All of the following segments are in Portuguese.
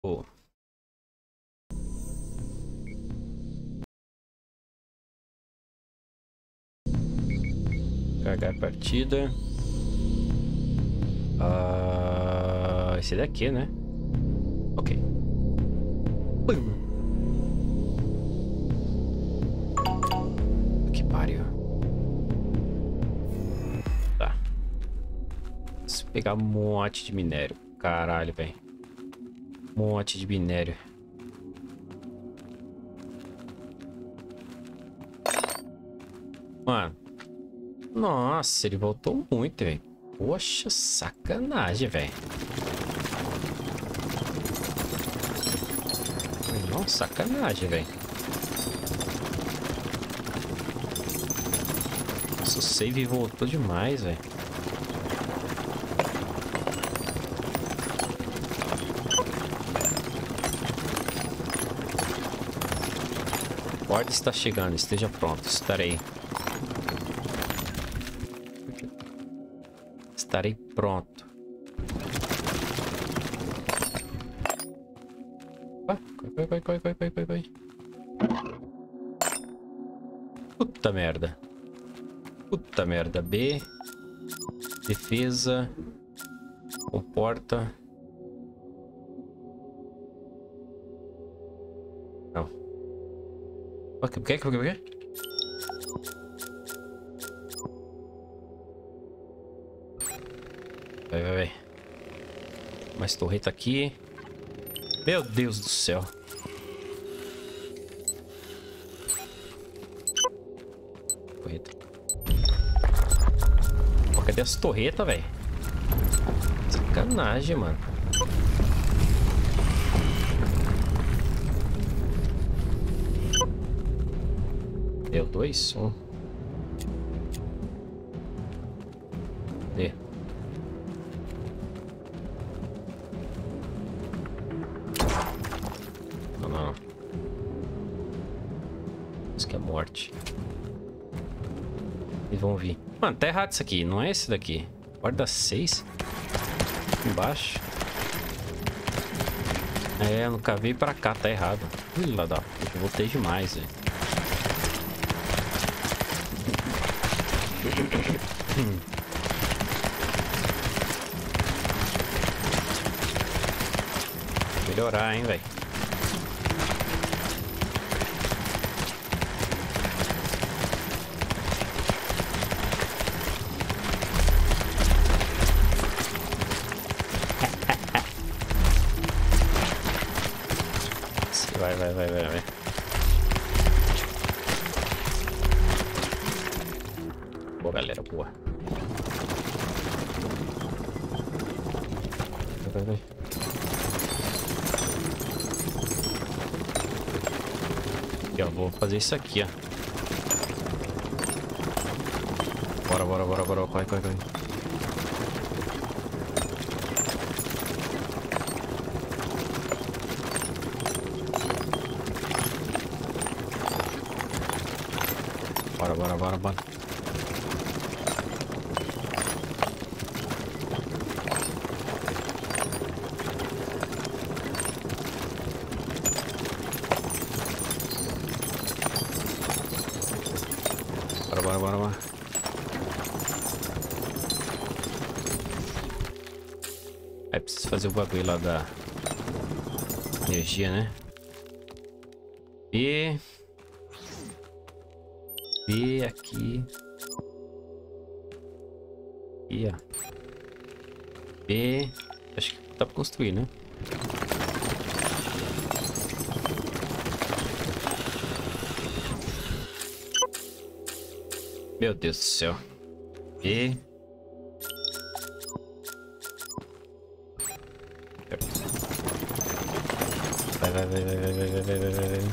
Pô. Carregar a partida. Esse daqui, né? Ok. Pum. Que pariu. Tá. Preciso pegar um monte de minério. Caralho, velho. Um monte de minério. Mano. Nossa, ele voltou muito, velho. Poxa, sacanagem, velho. Não, sacanagem, velho. Nossa, o save voltou demais, velho. A ordem está chegando, esteja pronto, estarei. Estarei pronto. Vai. Puta merda. Puta merda. B. Defesa. Comporta. Não. O que? Vai. Mais torreta aqui. Meu Deus do céu. Torreta. Pô, cadê as torretas, velho? Sacanagem, mano. Deu 2, 1. D. Não. Isso que é morte. Eles vão vir. Mano, tá errado isso aqui. Não é esse daqui. Guarda 6. Embaixo. É, eu nunca vi pra cá. Tá errado. Filha da puta. Eu voltei demais, velho. Melhorar, hein, velho. Vai. Boa, galera, boa. Vai. Aqui, ó, vou fazer isso aqui, ó. Bora. Corre. Bora. Bora. Aí preciso fazer o bagulho lá da energia, né? B aqui. E ó. B. Acho que dá pra construir, né? Meu Deus do céu. B. Vai.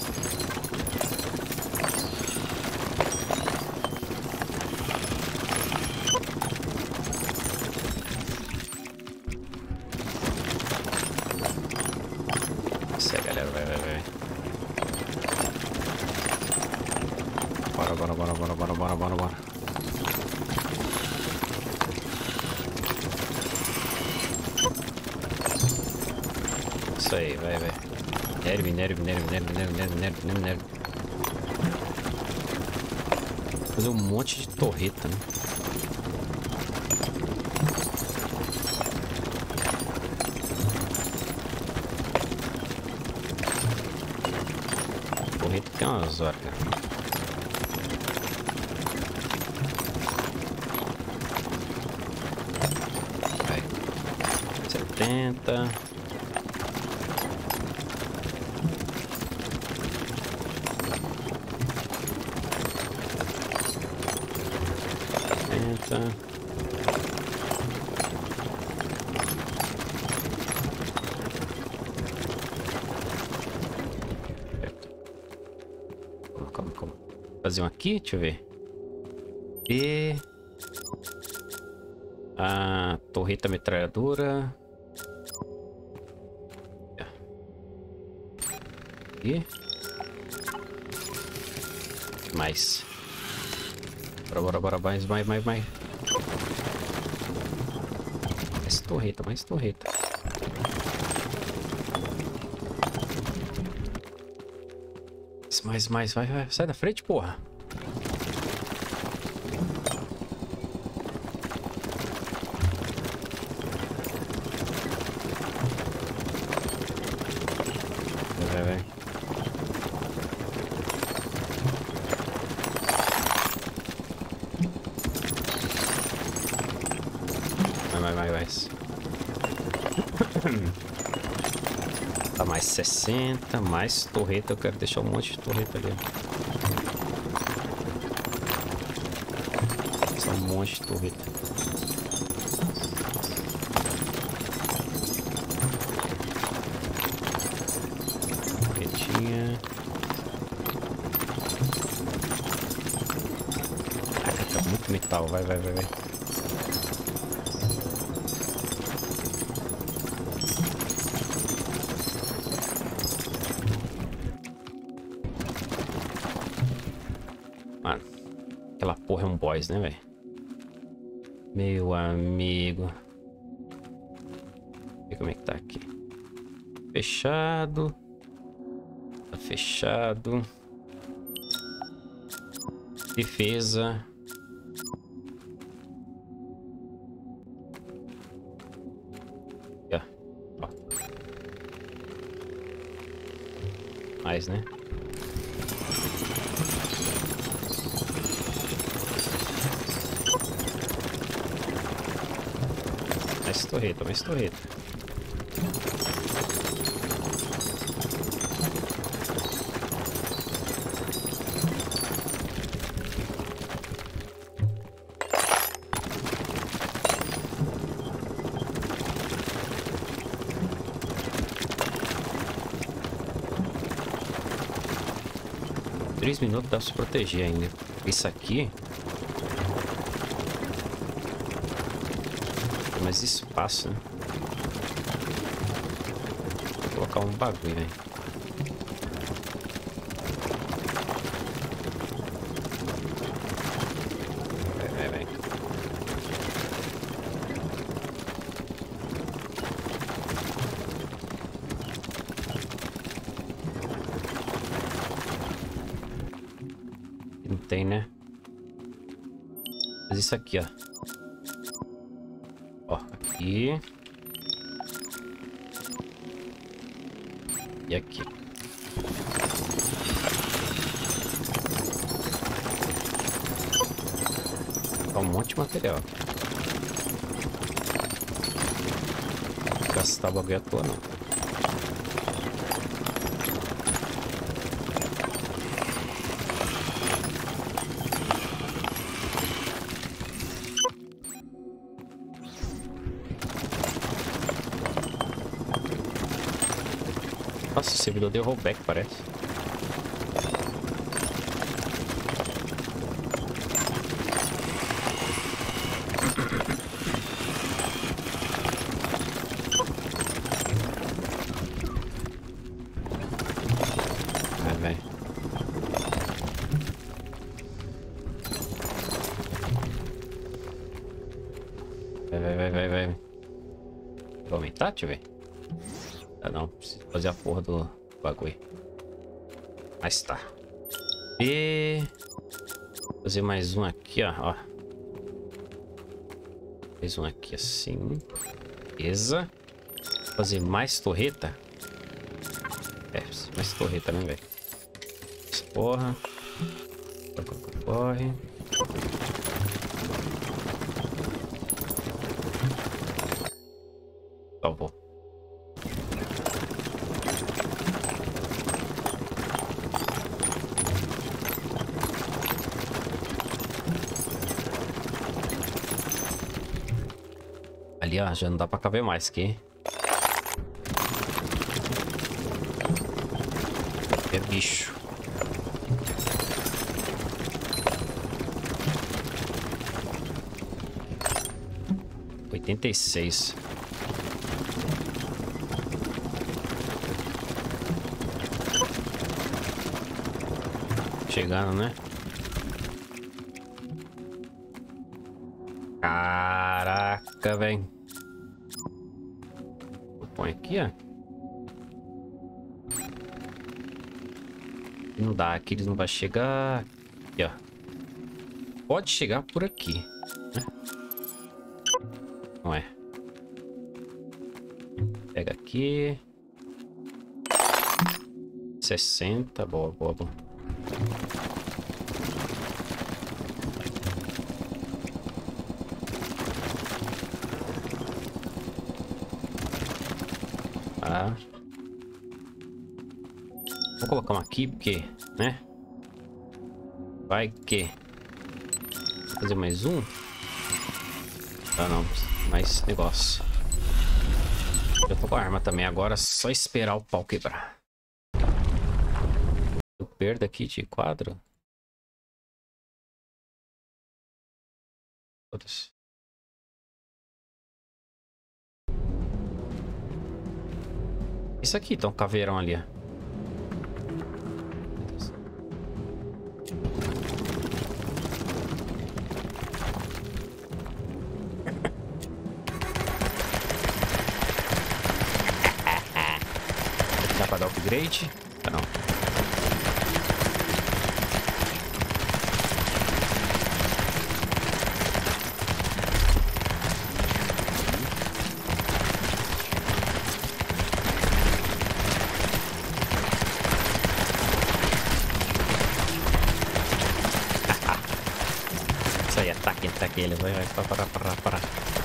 Isso aí, galera. Vai. Bora. Isso aí, vai, vai. Minério, minério, minério, minério, minério, minério, minério, minério. Fazer um monte de torreta, né? Torreta tem umas horas, cara. Vai. 70. Calma, calma. Fazer um aqui, deixa eu ver. E a torreta metralhadora. E mais. Bora, bora, bora, mais. Mais torreta, mais torreta. Mais, vai, vai. Sai da frente, porra. Vai. Vai. Tá mais 60, mais torreta. Eu quero deixar um monte de torreta ali. Só um monte de torreta. Torretinha. Caraca, tá muito metal. Vai. Mano, aquela porra é um boss, né, velho? Meu amigo. Deixa eu ver como é que tá aqui. Fechado. Tá fechado. Defesa. Ó. Mais, né? Mais torreta. Três minutos dá pra se proteger ainda. Isso aqui tem mais espaço, né? Vou colocar um bagulho, velho. Vai. Não tem, né? Mas isso aqui, ó. Ó, aqui. E aqui. Tá um monte de material. Gastar o bagulho à toa, não. Nossa, o servidor deu rollback, parece. Vai. Vai. Vou aumentar, deixa eu ver. Ah, não, preciso fazer a porra do bagulho. Mas tá. E... fazer mais um aqui, ó. Mais um aqui assim. Beleza. Fazer mais torreta. É, mais torreta, né, velho? Porra. Corre. Salvou. Ali, ó, já não dá pra caber mais aqui. É bicho. Oitenta e seis. Chegando, né? Caraca, velho. Põe aqui, ó. Não dá, aqui eles não vão chegar. Aqui, ó. Pode chegar por aqui, né? Não é. Pega aqui. 60. Boa, boa, boa. Ah. Vou colocar uma aqui porque, né? Vai que... fazer mais um? Ah, não. Mais negócio. Eu tô com a arma também. Agora é só esperar o pau quebrar. Eu perdo aqui de quadro. Foda-se. Isso aqui, então, caveirão ali, ó. Dá pra dar upgrade? Ah, não. Isso aí, ataque ele. Vai, para.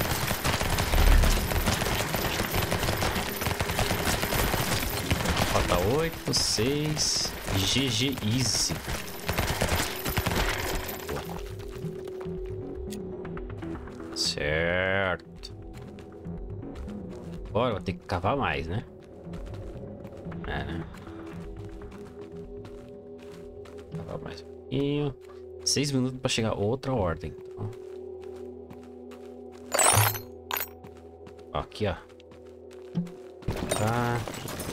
Falta 8, 6. GG Easy. Certo. Agora eu vou ter que cavar mais, né? É, né? Cavar mais um pouquinho. 6 minutos pra chegar outra ordem. Então. Aqui, ó. Tá.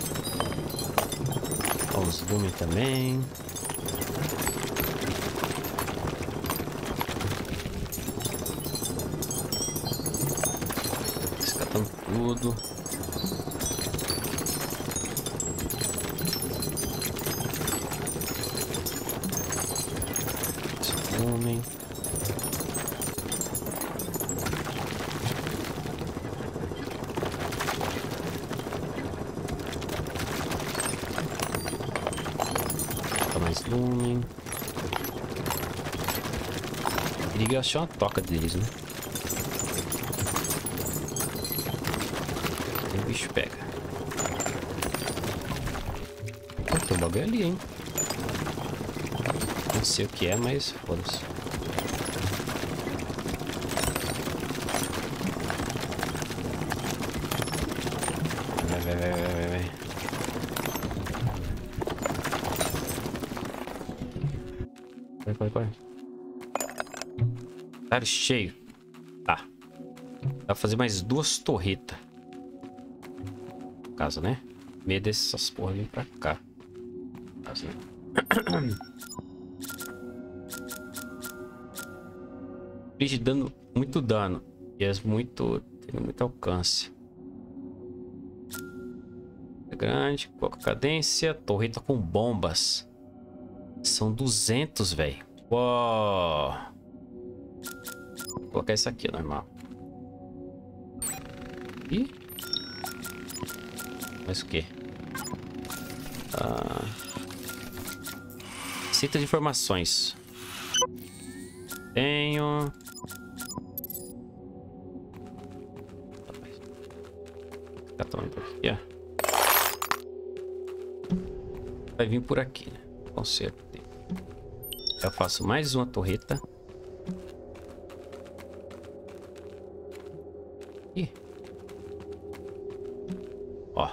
Os lumes também. Escatando tudo. Esse lume. Mais lume. Liga, achar uma toca deles, né? O bicho pega. Tem um bagulho ali, hein? Não sei o que é, mas foda-se. Vai. Vai. Tá cheio. Tá. Dá pra fazer mais 2 torretas. No caso, né? Medo dessas porra vir pra cá. No caso, né? Bicho dando muito dano. E as tendo muito alcance. grande. Pouca cadência. Torreta com bombas. São 200, velho. Uou. Vou colocar isso aqui, normal. Ih. Mais o quê? Cita de informações. Tenho... Tá tomando aqui, ó. Vai vir por aqui, né? Conserto. Eu faço mais uma torreta. Ih. Ó.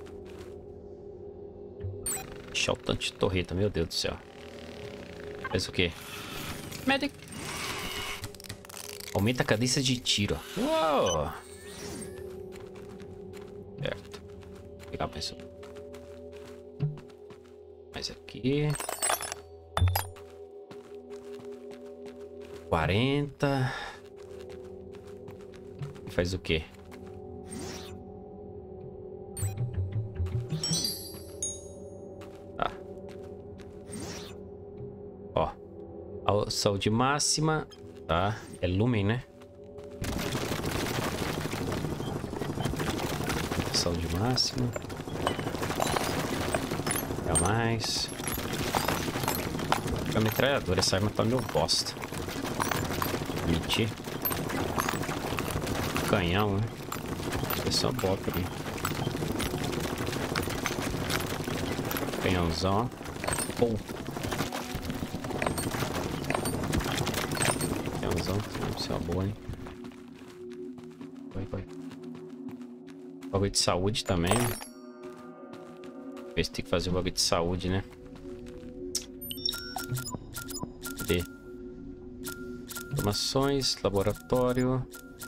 Deixa o tanto de torreta, meu Deus do céu. Faz o quê? Medic. Aumenta a cadência de tiro. Uou. Certo. Vou pegar mais um. Mais aqui. 40. Faz o quê? Tá. Ó. A saúde máxima. Tá. É lumen, né? Saúde máxima. Dá mais. A metralhadora. Essa arma tá meio bosta. Mentir. Canhão, né? É só bota ali. Canhãozão, ó. Canhãozão, deve ser uma boa, hein? Vai. Bagulho de saúde também. Ver se tem que fazer o bagulho de saúde, né? Cadê? Informações, laboratório.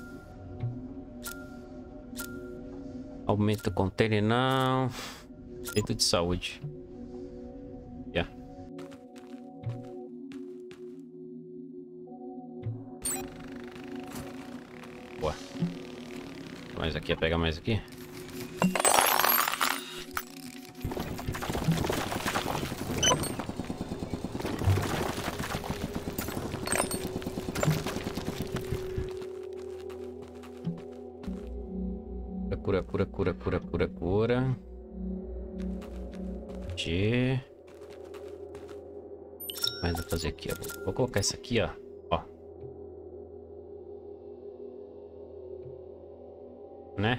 Aumenta o container, não. Dentro de saúde. Yeah. Boa. Mais aqui, pega mais aqui. Cura. G. Mas vou fazer aqui, ó. Vou colocar isso aqui, ó. Né?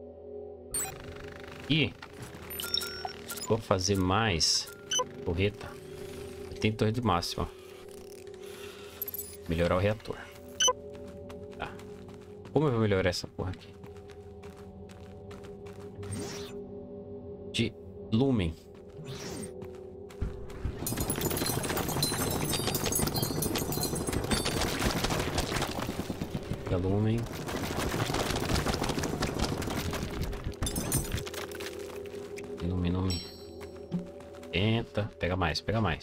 E vou fazer mais torreta. Tem torreta de máxima. Melhorar o reator. Tá. Como eu vou melhorar essa porra aqui? De lumen. Da lumen. Lumen. Tenta. Pega mais.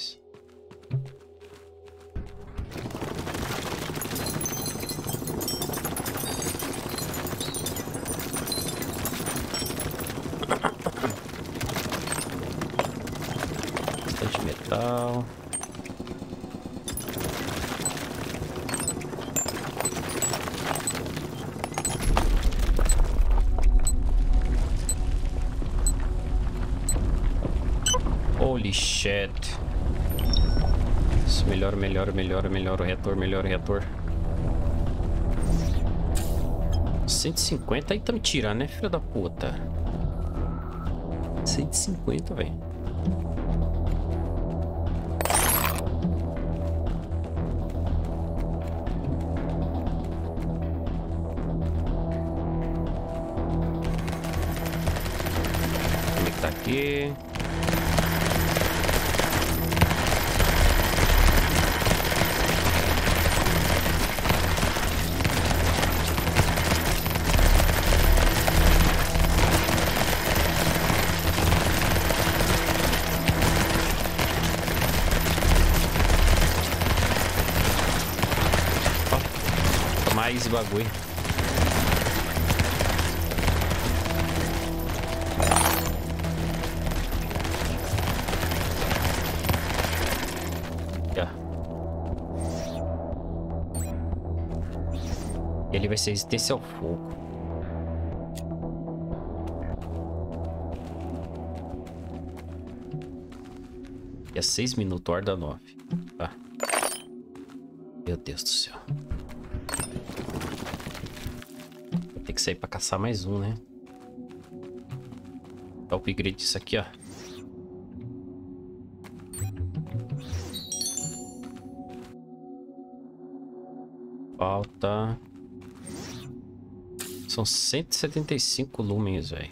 Bastante metal. Holy shit. Isso, melhora o reator. 150 aí tá me tirando, né, filho da puta? 150, velho. Como é que tá aqui? Mais bagulho. E ele vai ser resistência ao fogo. E é 6 minutos, hora da 9. Tá. Meu Deus do céu. Vou ter que sair pra caçar mais um, né? Dá o upgrade disso aqui, ó. Falta... São 175 lumens, velho.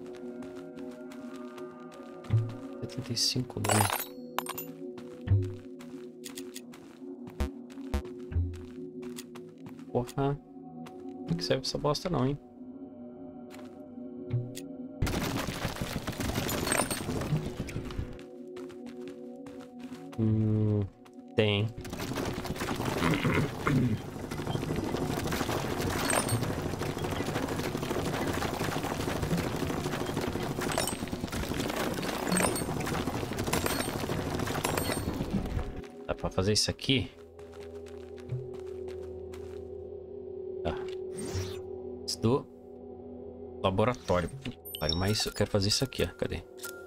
75 lumens. Porra. Não que serve essa bosta não, hein? Tem. Dá pra fazer isso aqui? Tá. Isso do laboratório. Mas eu quero fazer isso aqui, ó. Cadê?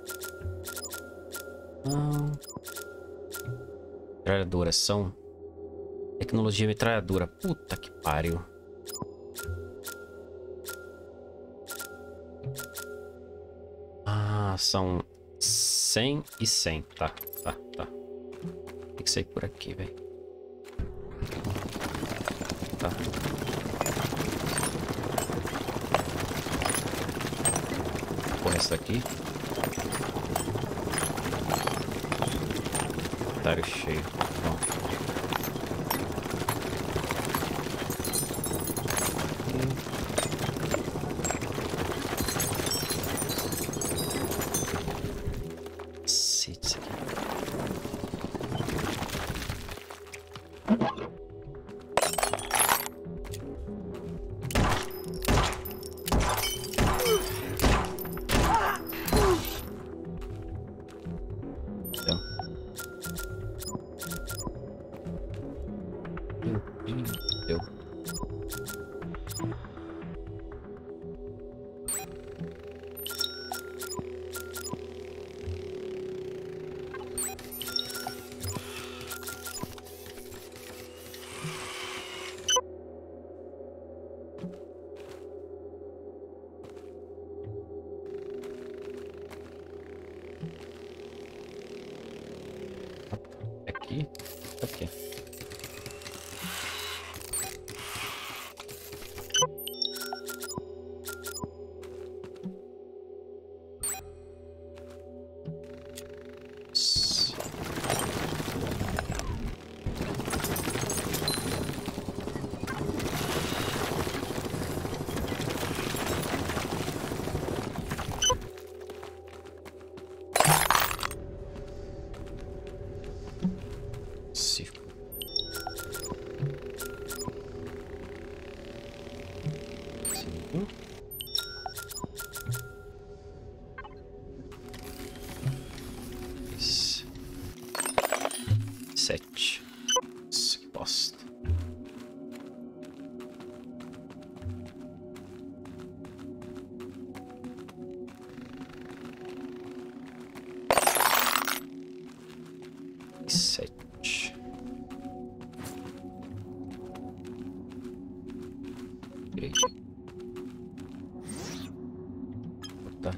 Metralhadora, são... Tecnologia metralhadora. Puta que pariu. Ah, são 100 e 100. Tá. Tem que sair por aqui, velho. Tá. Porra, essa daqui. Inventário cheio. Pronto. Cacete, isso aqui. Deu. Aqui. Aqui. Sete. Nossa, que bosta. Sete. Direito. Tá.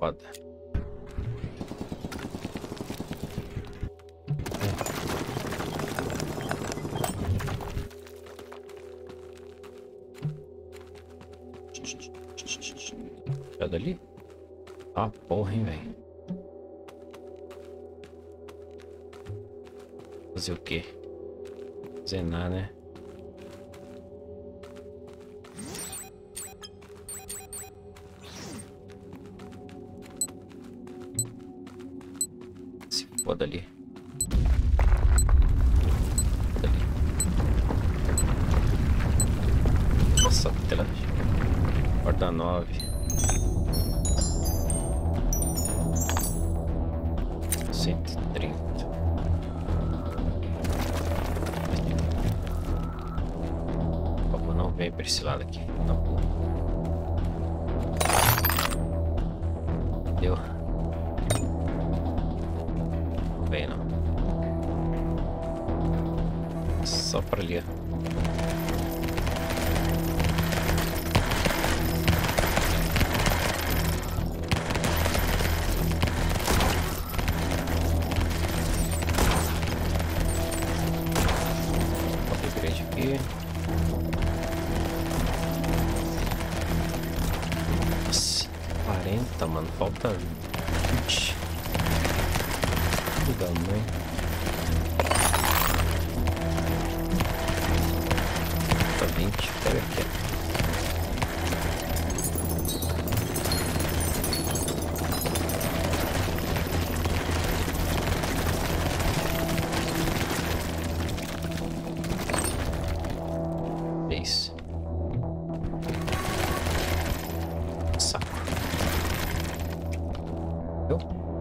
foda. Cadê ali? Ah, porra, hein, velho. Fazer o quê? Fazer nada, né? Se foda ali. Foda ali. Nossa, tela. Porta 9. 130. Por favor, não vem pra esse lado aqui. Não. Deu. Não vem, não. Só pra ali, ó. Nossa, 40, mano. Falta 20. Legal, mãe. Falta 20. Pega aqui. Saco. Eu?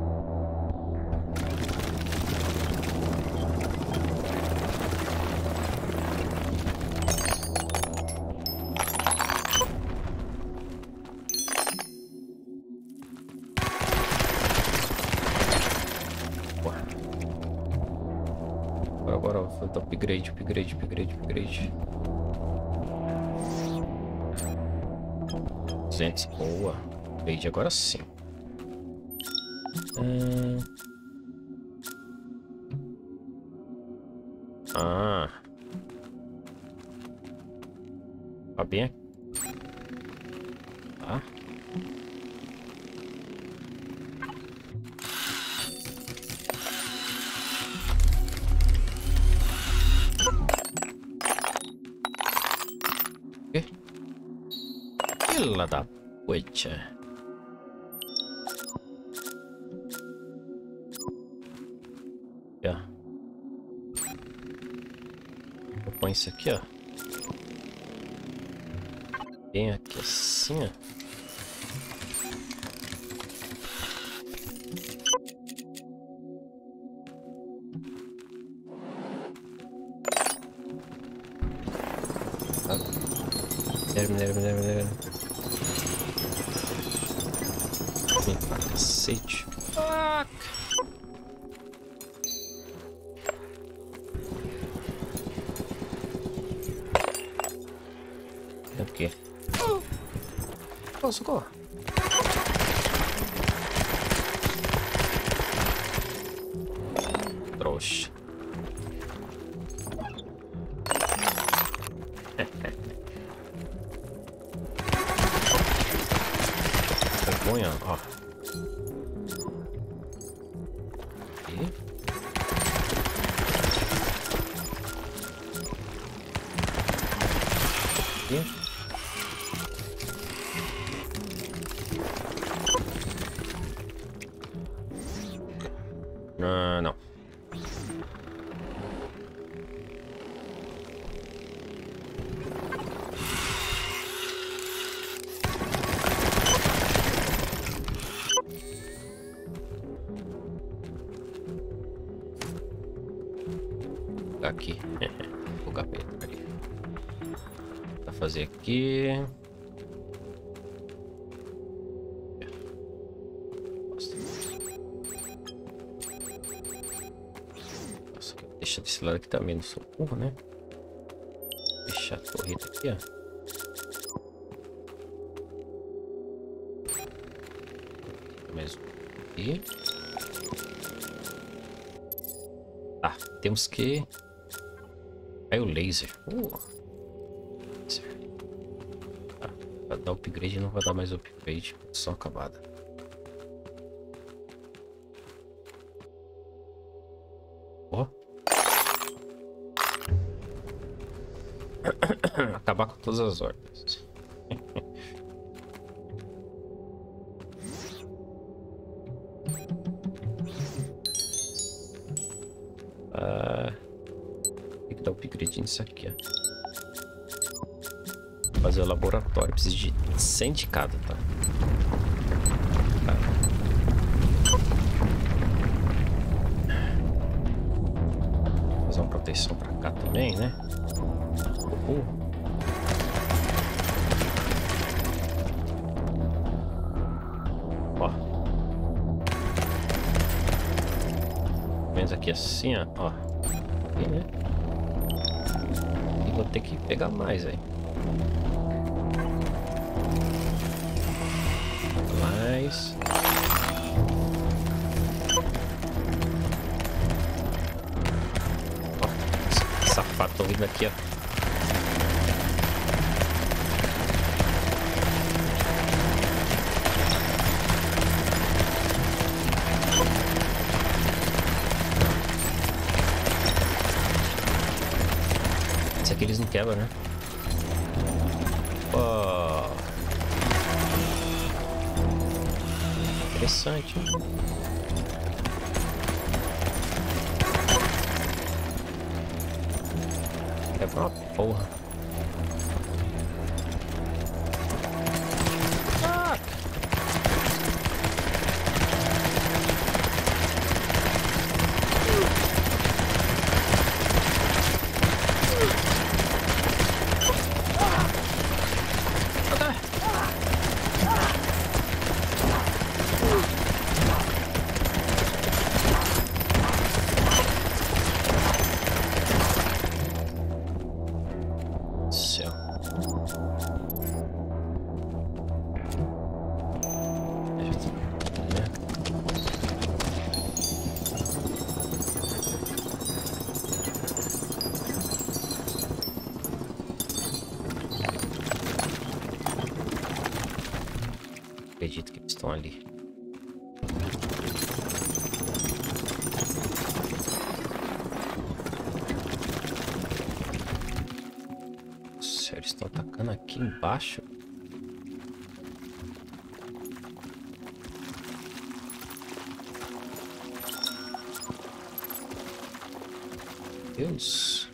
Agora vou fazer upgrade. 200, boa. Upgrade agora sim. Ah. Tá bem aqui. Tá. Filha da puta. Vou pôr isso aqui, ó. Bem aqui assim, ó. Minério. Vem pra cacete. Fuck. É o quê? Oh, socorro. Trouxa. Vergonha, ó. E? Não. Aqui. O capeta ali. Pra fazer aqui. Nossa, deixa desse lado aqui também no socorro, né? Deixar a torreta aqui, ó. Mais um aqui. Tá, temos que... Aí o laser. Laser. Tá, vai dar upgrade, não vai dar mais upgrade. Só acabada. Ó. Acabar com todas as ordens. Tem que dar upgrade nisso aqui, ó. Fazer o laboratório. Preciso de 100 de cada, tá? Fazer uma proteção pra cá também, né? Ó. Menos aqui assim, ó. Aqui, né? E vou ter que pegar mais aí. Mais. Ó, safado, tô vindo aqui, ó. Esse aqui eles não quebram, né? Oh. Interessante, hein? Quebra uma porra. Ah. Céu. Acredito que eles estão ali. Sério, estão atacando aqui embaixo? Deus.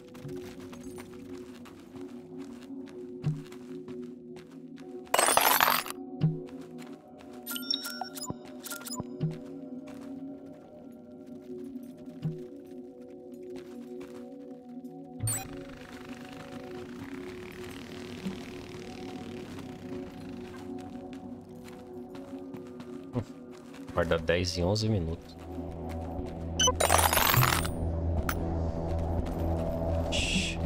Guarda 10 em 11 minutos. Shhh.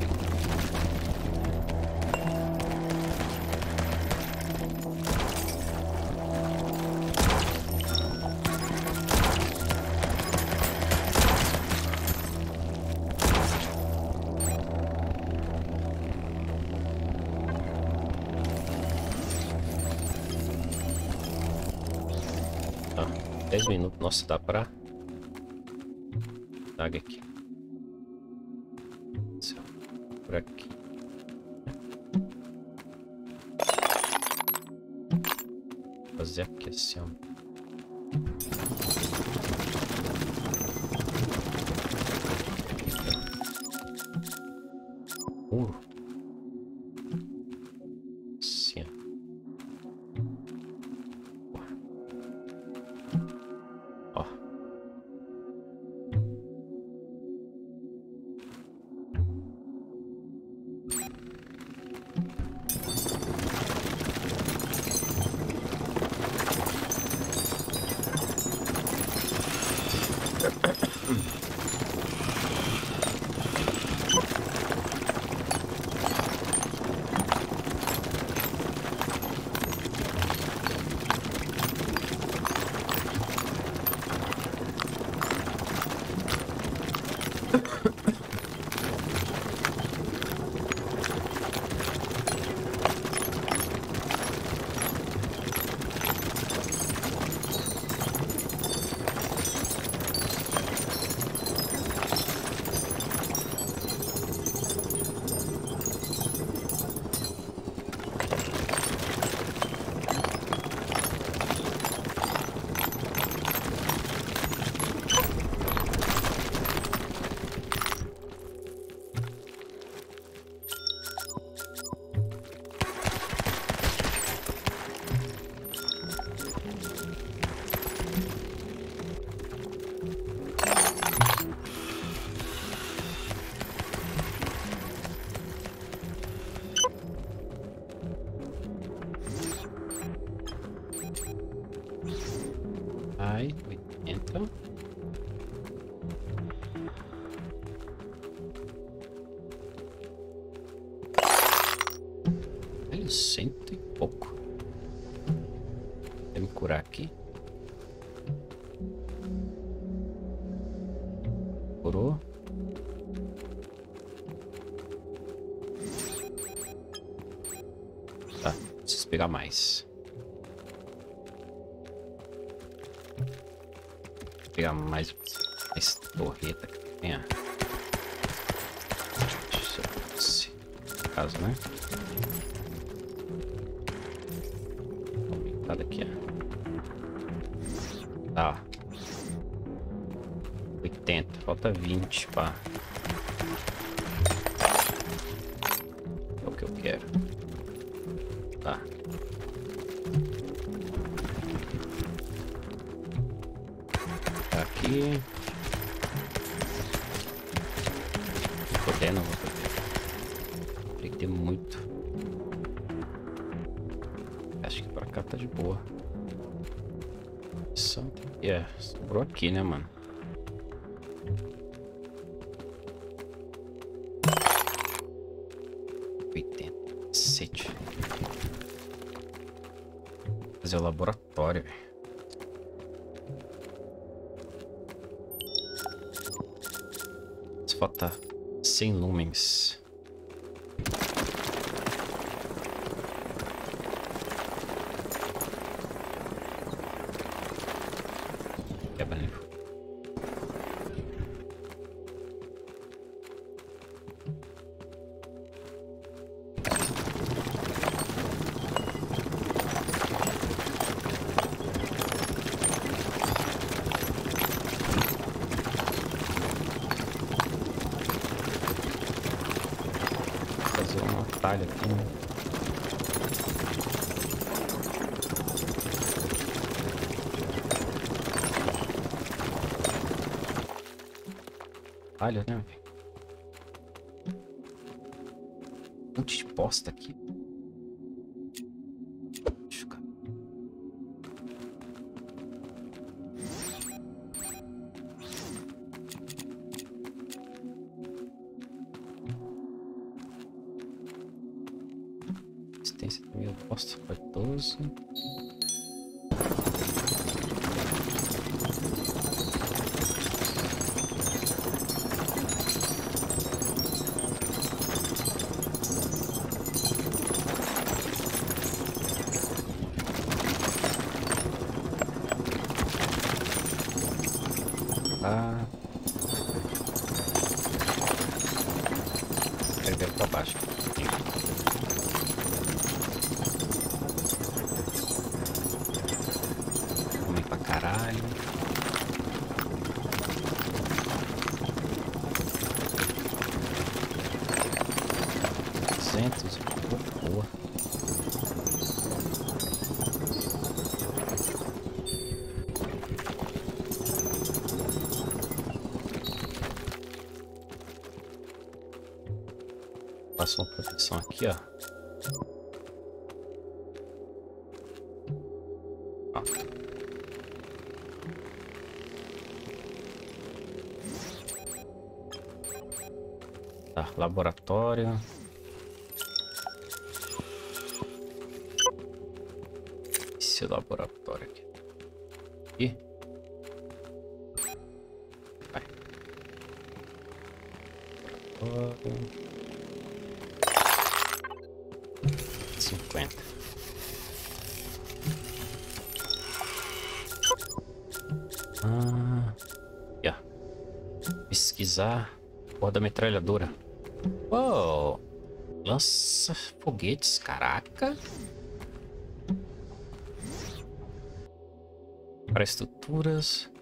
Tá, 10 minutos. Nossa, dá pra... Taga aqui. Por aqui. Fazer aqui assim, ó. Muro. Assim, ó. Ó. 50. Olha, 100 e pouco. Vou me curar aqui. Curou. Tá, preciso pegar mais. Vou pegar mais torreta que tem. No caso, né? Vou aumentar daqui, ó. Tá. 80, falta 20, pá. É o que eu quero. Tá. Aqui. Podendo, vou fazer. Tem que ter muito. Acho que pra cá tá de boa. Só... sobrou aqui, né, mano? Fazer o laboratório. Falta 100 lumens. Quebra ali. Fazer um atalho aqui, né? Atalho, né? Um monte de bosta aqui. Deixa eu... Resistência também eu posso. 14. Ah. Quero ver pra baixo. Comer pra caralho. Boa. Faço uma proteção aqui, ó. Ó. Tá, laboratório. Esse laboratório aqui. Aqui. Vai. Laboratório. 50. Aqui, ó. Pesquisar. Porra da metralhadora. Uou. Lança foguetes, caraca. Para estruturas.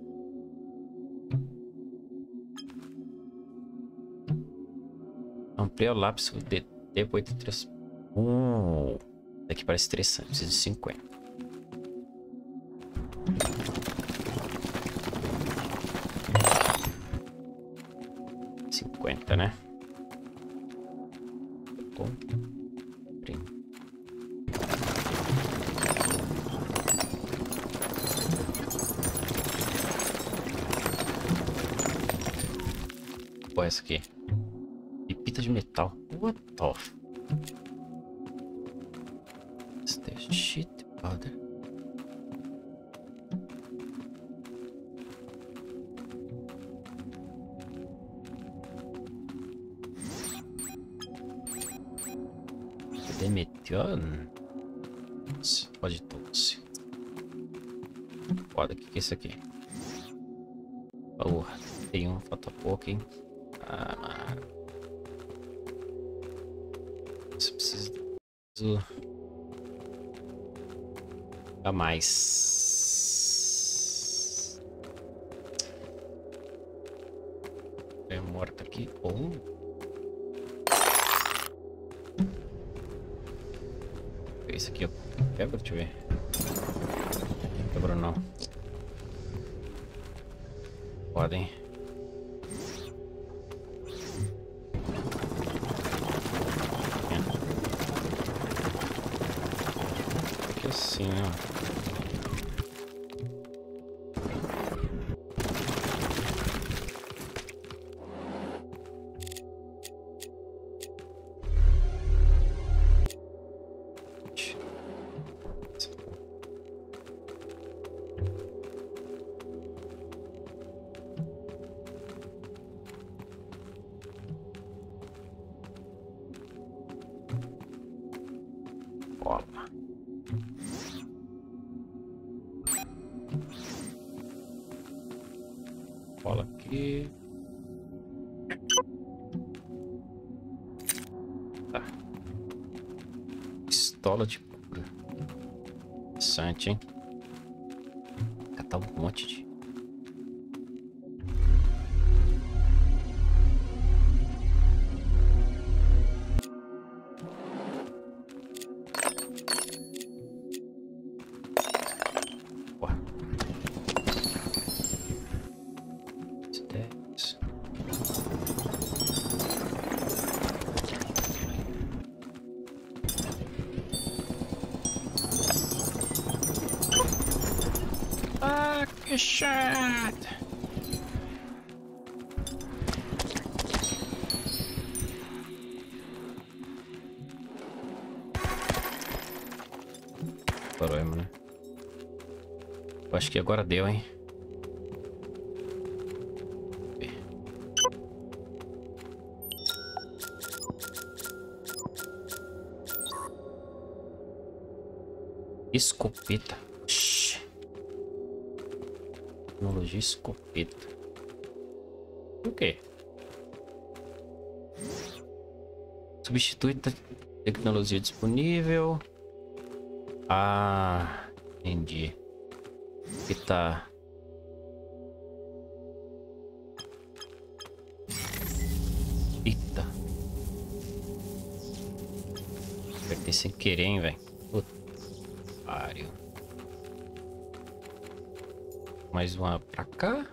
Amplia o lápis de tempo 83. Daqui parece interessante. Preciso de 50. Né? Bom. porra é essa aqui? Pepita de metal. What the f... Is this shit powder? Demetion? Pode tosse. Foda, o que é isso aqui? Porra, tem um, falta pouco, hein? Ah, mano. Isso precisa a mais. É morta aqui. Oh. Esse aqui, ó. Quebra, deixa eu ver. Quebrou não. Podem. Aqui assim, ó. Cola aqui. Tá. Pistola de cura. Interessante, hein? Catar um monte de... Que chato. Parou, mano. Eu acho que agora deu, hein? Escopeta. Tecnologia escopeta. O quê? Substitui tecnologia disponível. Ah, entendi. Que tá. Eita. Apertei sem querer, hein, velho. Puta pariu. Mais uma pra cá.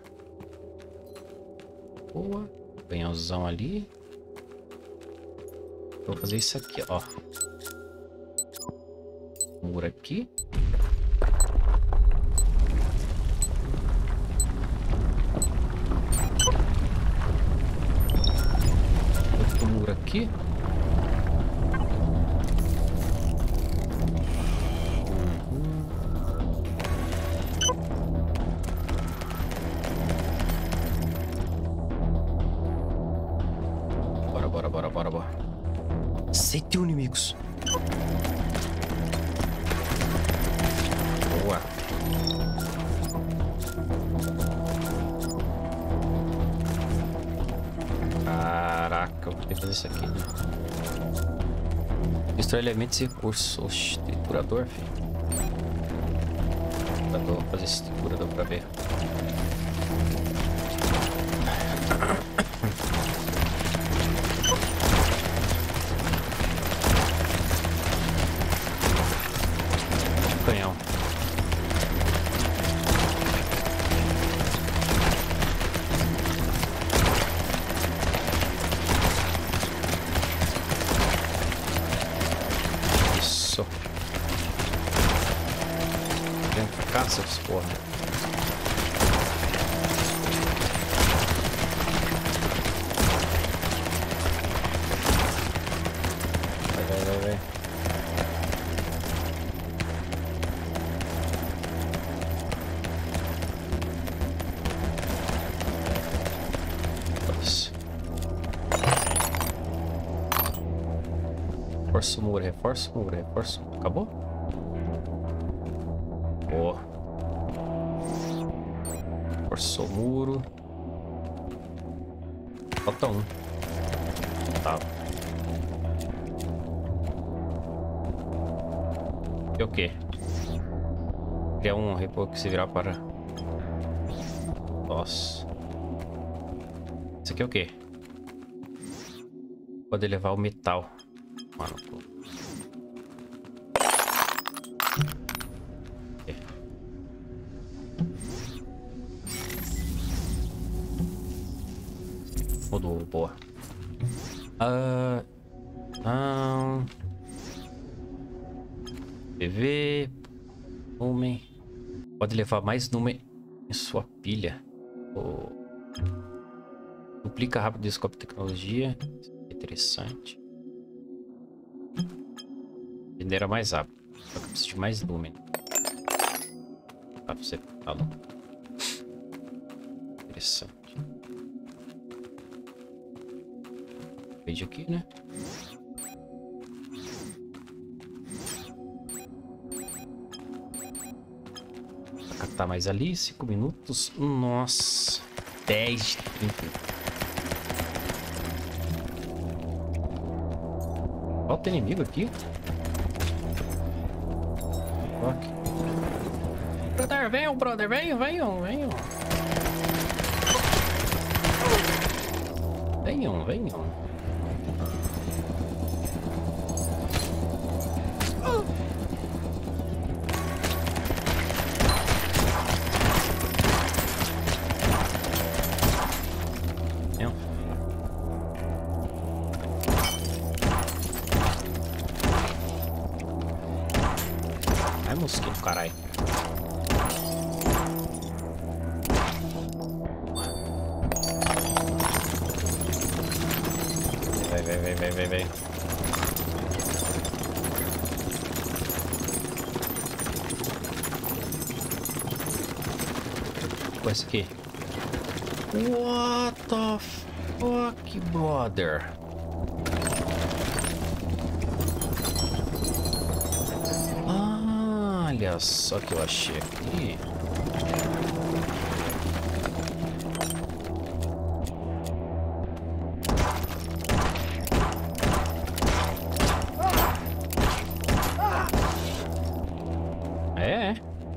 Boa. Canhãozão ali. Vou fazer isso aqui, ó. Muro aqui. Outro muro aqui. Bora. 101 inimigos. Boa. Caraca, eu vou ter que fazer isso aqui, né? Destrói elementos e recursos. Oxi, triturador, filho. Vou fazer esse triturador pra ver. Canhão. Isso. Vem cá, seus porra. Reforça o muro, reforça o muro, reforça o muro. Acabou? Boa. Reforçou o muro. Falta um. Tá. E o quê? Criar um repouso que se virar para... Nossa. Isso aqui é o quê? Pode levar o metal. Mano, pô. Mudou, boa. PV. Homem. Pode levar mais número em sua pilha. Oh. Duplica rápido, descobre tecnologia. Interessante. Vender mais rápido. Só que eu preciso de mais número. Ah, você falou. Interessante. Veja aqui, né? Vou catar mais ali, 5 minutos. Nossa, 10, 30. Falta inimigo aqui. Brother, venham, brother, venham. Venham. Ai, mosquito, caralho. Vem. Qual é esse aqui? What the fuck, brother? Olha só que eu achei aqui. É.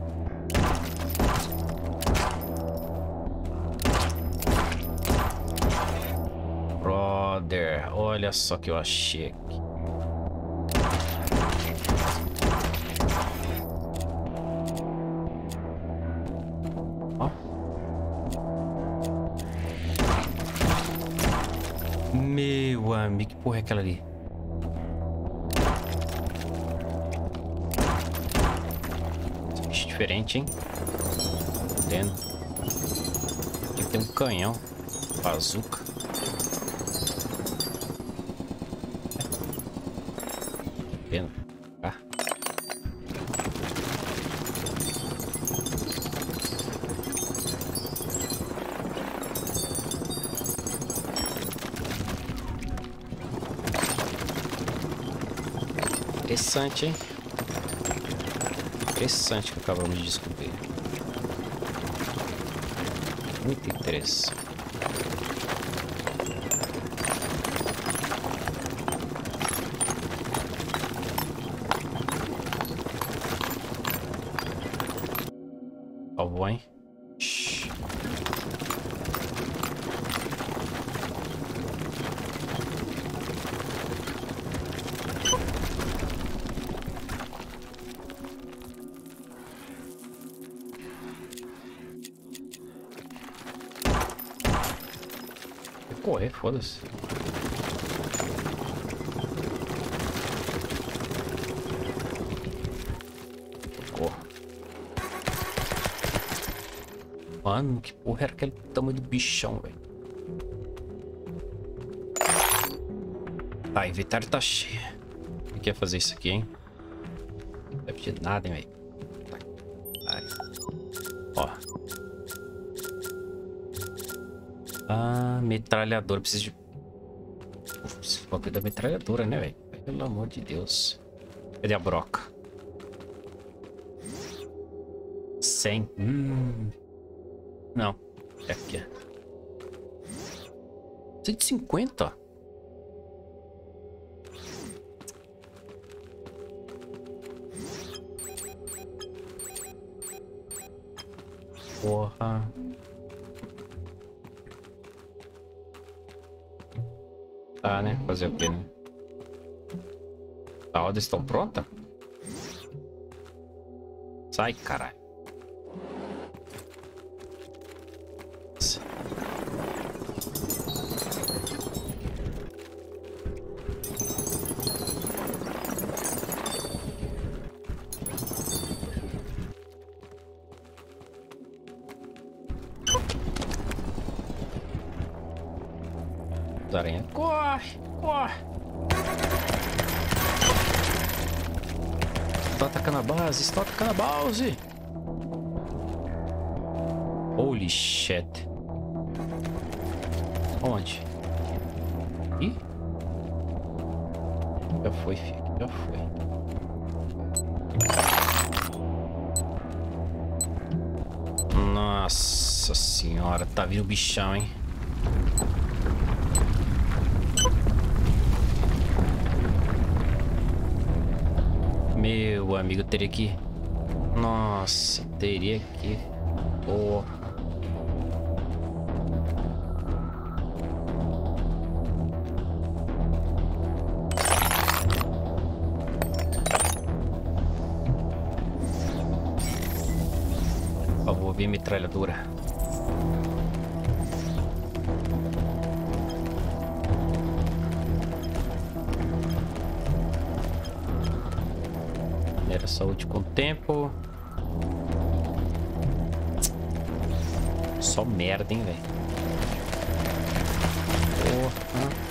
Brother, olha só que eu achei aqui. Ó. Meu amigo, que porra é aquela ali? Diferente, hein? Entendo. Aqui tem um canhão. Bazuca. Entendo. Ah. Interessante, hein? Interessante que acabamos de descobrir. Muito interessante. Tá bom, hein? Correr, foda-se. Corra. Mano, que porra era aquele tamanho do bichão, velho? Tá, inventário tá cheio. O que é fazer isso aqui, hein? Não deve ter nada, hein, velho? Ó. Ah, metralhadora. Preciso de... Esse bagulho da metralhadora, né, velho? Pelo amor de Deus. Cadê a broca? 100. Não. É aqui. 150. Porra. Tá, né? Fazer o quê, né? A ordem estão pronta? Sai, caralho. Aranha. Corre, corre. Estou atacando a base, estou atacando a base. Holy shit. Onde? Ih? Já foi, filho. Já foi. Nossa senhora, tá vindo o bichão, hein? Meu amigo, teria que... Nossa, teria que... Porra. Por favor, vem metralhadora. Era saúde com o tempo. Só merda, hein, velho. Porra.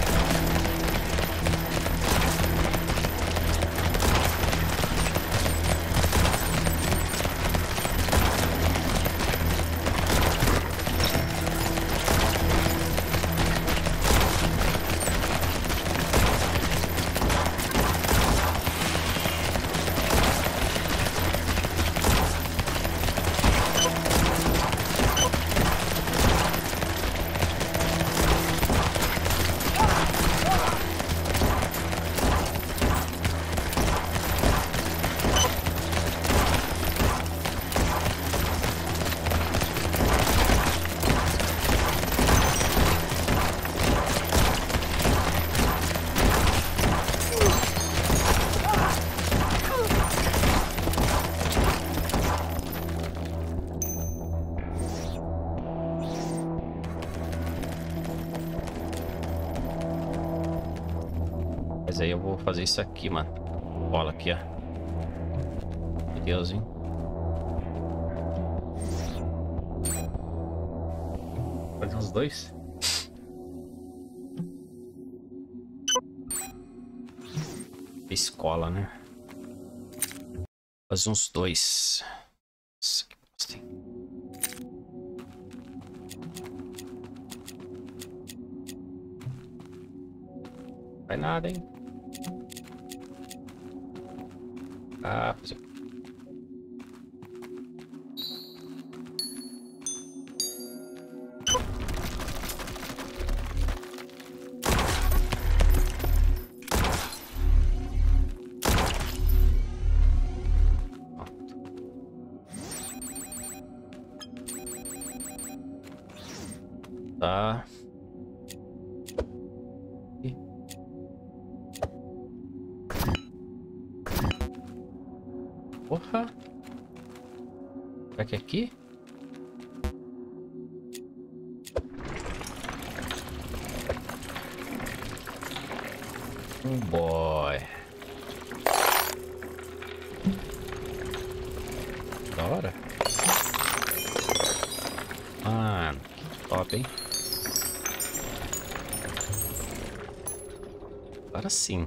Mas aí eu vou fazer isso aqui, mano. Bola aqui, ó. Meu Deus, hein? Fazer uns dois. Escola, né? Fazer uns dois. Nossa, que bosta, hein? Vai nada, hein? Ah, fazer. Tá. Porra. Será que é aqui? Boy. Da hora. Mano, que top, hein? Agora sim.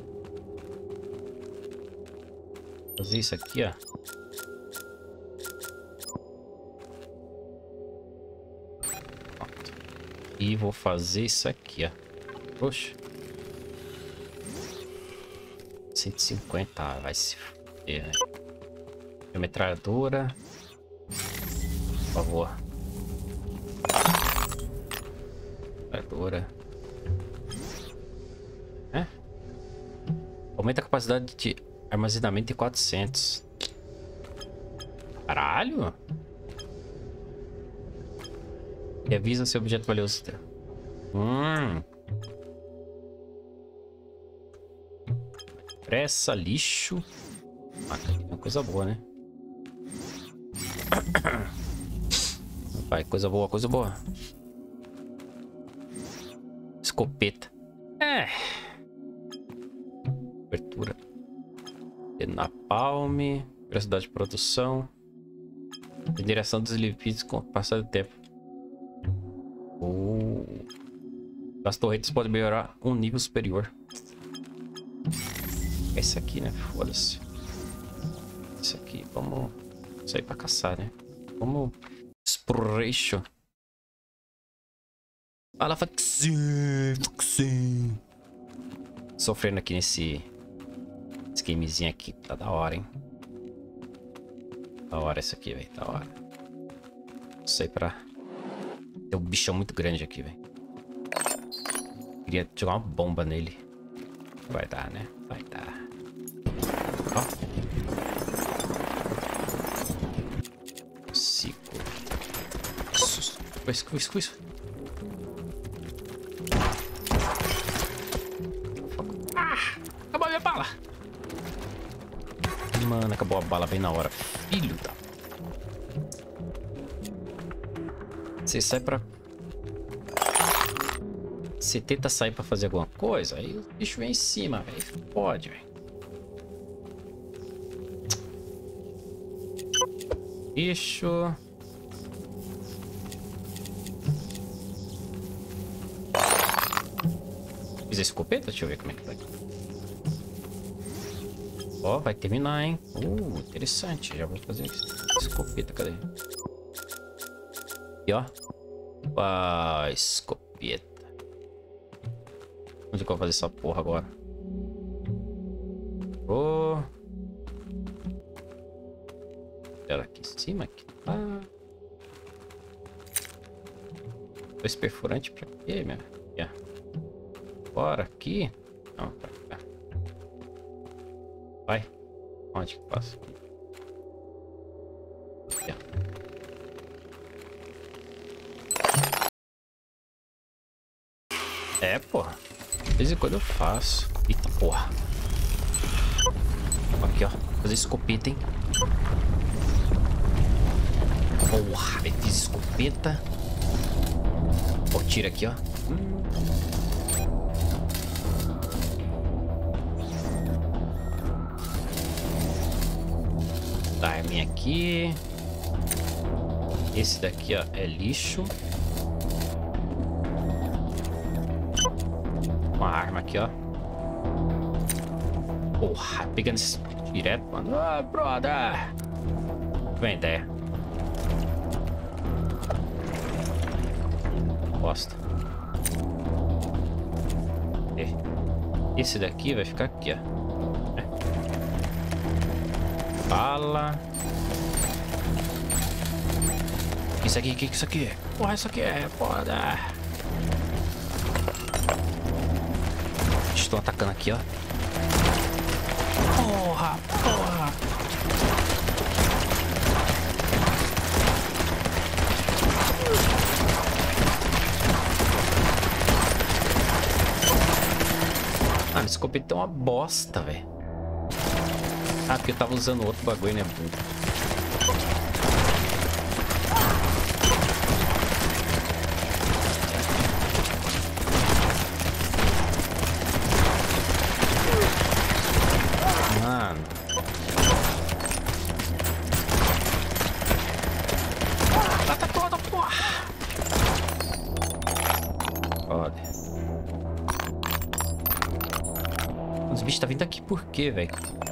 Fazer isso aqui, ó. Pronto. E vou fazer isso aqui, ó. Poxa. 150. Ah, vai se fuder, velho. Metralhadora. Por favor. Metralhadora. É? Aumenta a capacidade de armazenamento em 400. Caralho. Revisa seu objeto valioso. Pressa, lixo. Ah, aqui tem uma coisa boa, né? Vai, coisa boa, coisa boa. Escopeta. É. Abertura. Napalm. Velocidade de produção. Regeneração dos lipídios com o passar do tempo. As torretas podem melhorar um nível superior. Esse aqui, né? Foda-se. Esse aqui, vamos sair pra caçar, né? Vamos. Exploration. Fala, Faxin. Sofrendo aqui nesse gamezinho aqui. Tá da hora, hein? Da hora esse aqui, velho. Da hora. Não sei pra... Tem um bichão muito grande aqui, velho. Queria jogar uma bomba nele. Vai dar, né? Vai dar. Ó. Ciclo. Isso. Ah! Acabou a minha bala. Mano, acabou a bala bem na hora. Filho da... Você sai pra... Você tenta sair pra fazer alguma coisa, aí o bicho vem em cima, velho. Pode, velho. Bicho. Fiz a escopeta? Deixa eu ver como é que tá aqui. Ó, vai terminar, hein? Interessante. Já vou fazer escopeta, cadê? Aqui, ó. Escopeta. Onde que eu vou fazer essa porra agora? Ela aqui em cima, aqui. Dois perfurantes pra quê, meu? Aqui, ó. Bora aqui. Não, pra cá. Vai. Onde que passa? Aqui, ó. É, porra. De vez em quando eu faço. Eita, porra. Aqui, ó. Fazer escopeta, hein? Porra, fiz escopeta. Ó, tira aqui, ó. Tá, arminha aqui. Esse daqui, ó, é lixo. Uma arma aqui, ó. Porra, pegando esse direto, mano. Ah, brother. Boa ideia. Bosta. Esse daqui vai ficar aqui, ó. Bala. Isso aqui, que isso aqui? Porra, isso aqui é foda. Estou atacando aqui, ó. Porra. Esse escopeta é uma bosta, velho. Ah, porque eu tava usando outro bagulho, né? Mano. Tá toda, porra. Foda. Os bichos tá vindo aqui por quê, velho?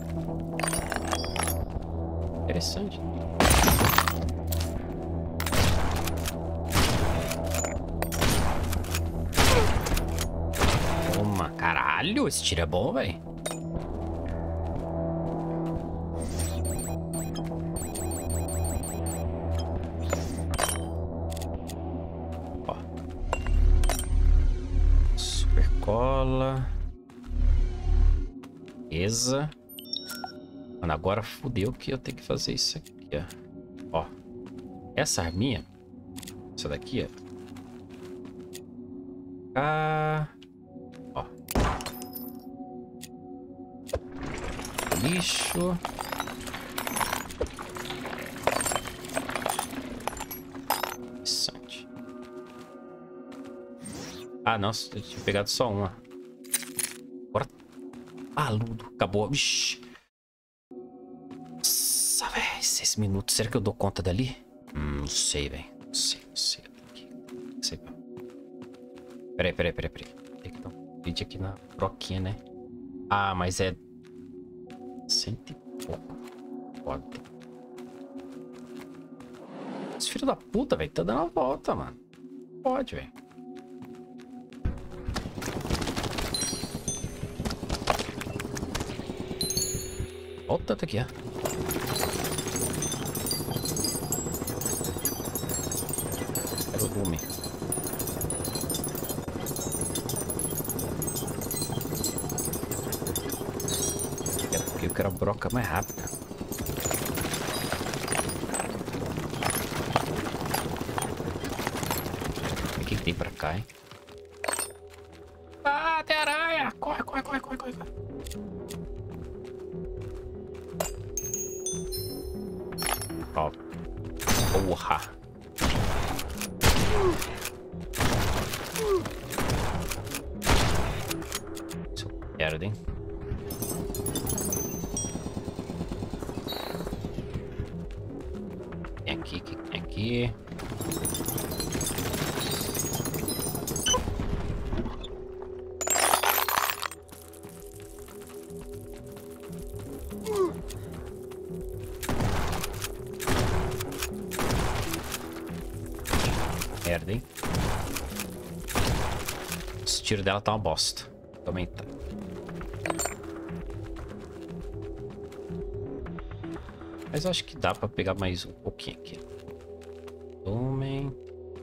Interessante. Toma, caralho, esse tiro é bom, velho. Beleza. Mano, agora fudeu que eu tenho que fazer isso aqui, ó. Ó. Essa arminha. Essa daqui, ó. Ó. Lixo. Interessante. Ah, nossa, eu tinha pegado só uma. Agora. Paludo. Acabou. Vixi. Nossa, velho. 6 minutos. Será que eu dou conta dali? Não sei, velho. Não sei. Não sei. Não sei. Peraí. Tem que dar um vídeo aqui na broquinha, né? Ah, mas é 100 e pouco. Pode. Esse filho da puta, velho, tá dando a volta, mano. Pode, velho. Olha o tanto aqui, ó. Quero o lume. É porque eu quero a broca mais rápida. O que tem pra cá, hein? Ah, tem aranha! Corre. Ó. Porra. Isso merda, hein? Tem aqui, tem aqui. Merda, hein? Esse tiro dela tá uma bosta. Também tá. Mas eu acho que dá pra pegar mais um pouquinho aqui. Tomem.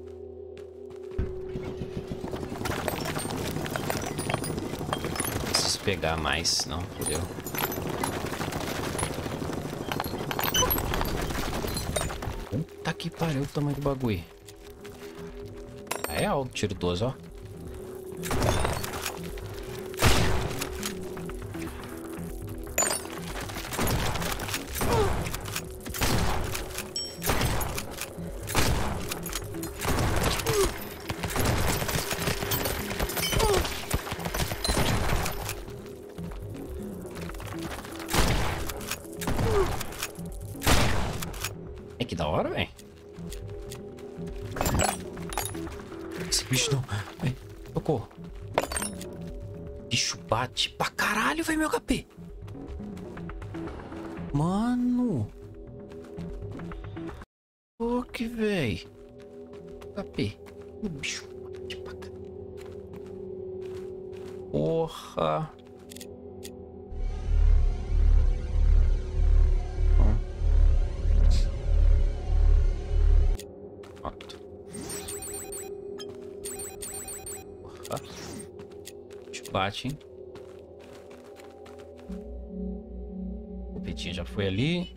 Preciso pegar mais, não, fodeu. Puta que pariu o tamanho do bagulho. É alto, tiro 12, ó. É que da hora, velho. Esse bicho não... Ai, socorro. Bicho bate pra caralho, velho, meu HP. Mano. Ô, que velho. HP. O bicho bate pra caralho. Porra. Pronto. Porra. Bicho bate, hein? O Pitinho já foi ali.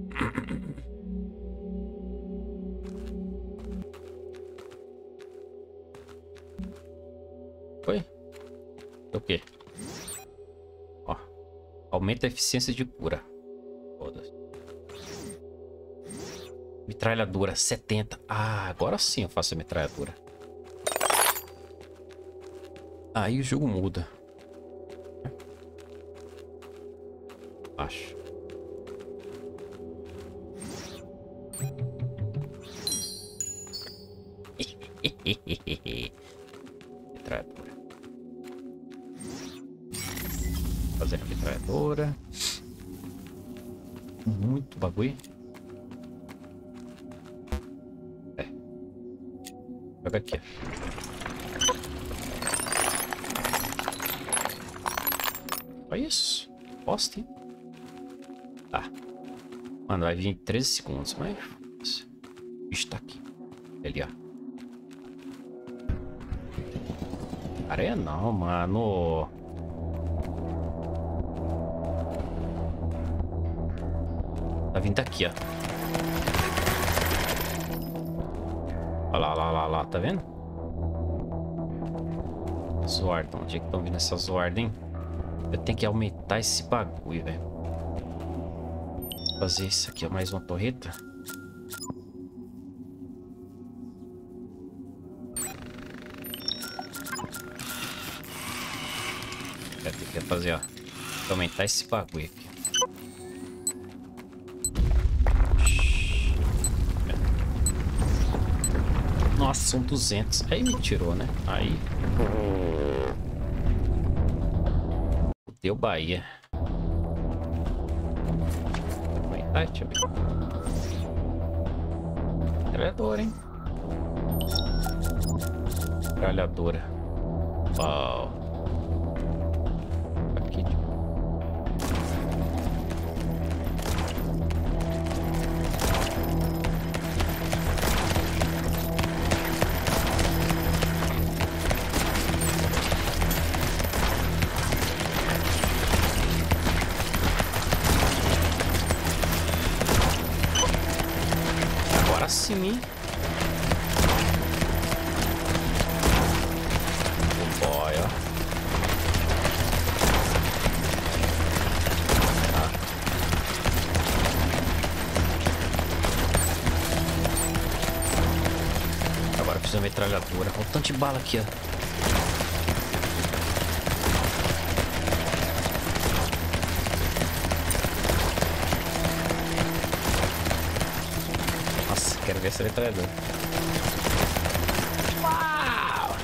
Foi? O quê? Ó. Aumenta a eficiência de cura. Foda-se. Metralhadora 70. Ah, agora sim eu faço a metralhadora. Aí o jogo muda. Acho. Metralhadora. Fazer a metralhadora. Muito bagulho. É. Joga aqui. Olha isso. Posta, hein? Tá. Mano, vai vir em 13 segundos, mas... O bicho tá aqui. Ali, ó. Areia não, mano. Tá vindo daqui, ó. Olha lá, tá vendo? Zoarda, onde é que estão vindo essas zoardas, hein? Eu tenho que aumentar esse bagulho, velho. Fazer isso aqui, ó, mais uma torreta. Tem que fazer, ó. Aumentar esse bagulho aqui. Nossa, são 200. Aí me tirou, né? Aí. Deu Bahia. Ai, deixa eu ver. Tralhadora, hein? Tralhadora. Uau. Aqui, tipo. Agora sim, hein? Oh boy, ó. Agora precisa de metralhadora. Olha o tanto de bala aqui, ó. Nossa, quero ver essa metralhadora. Uau!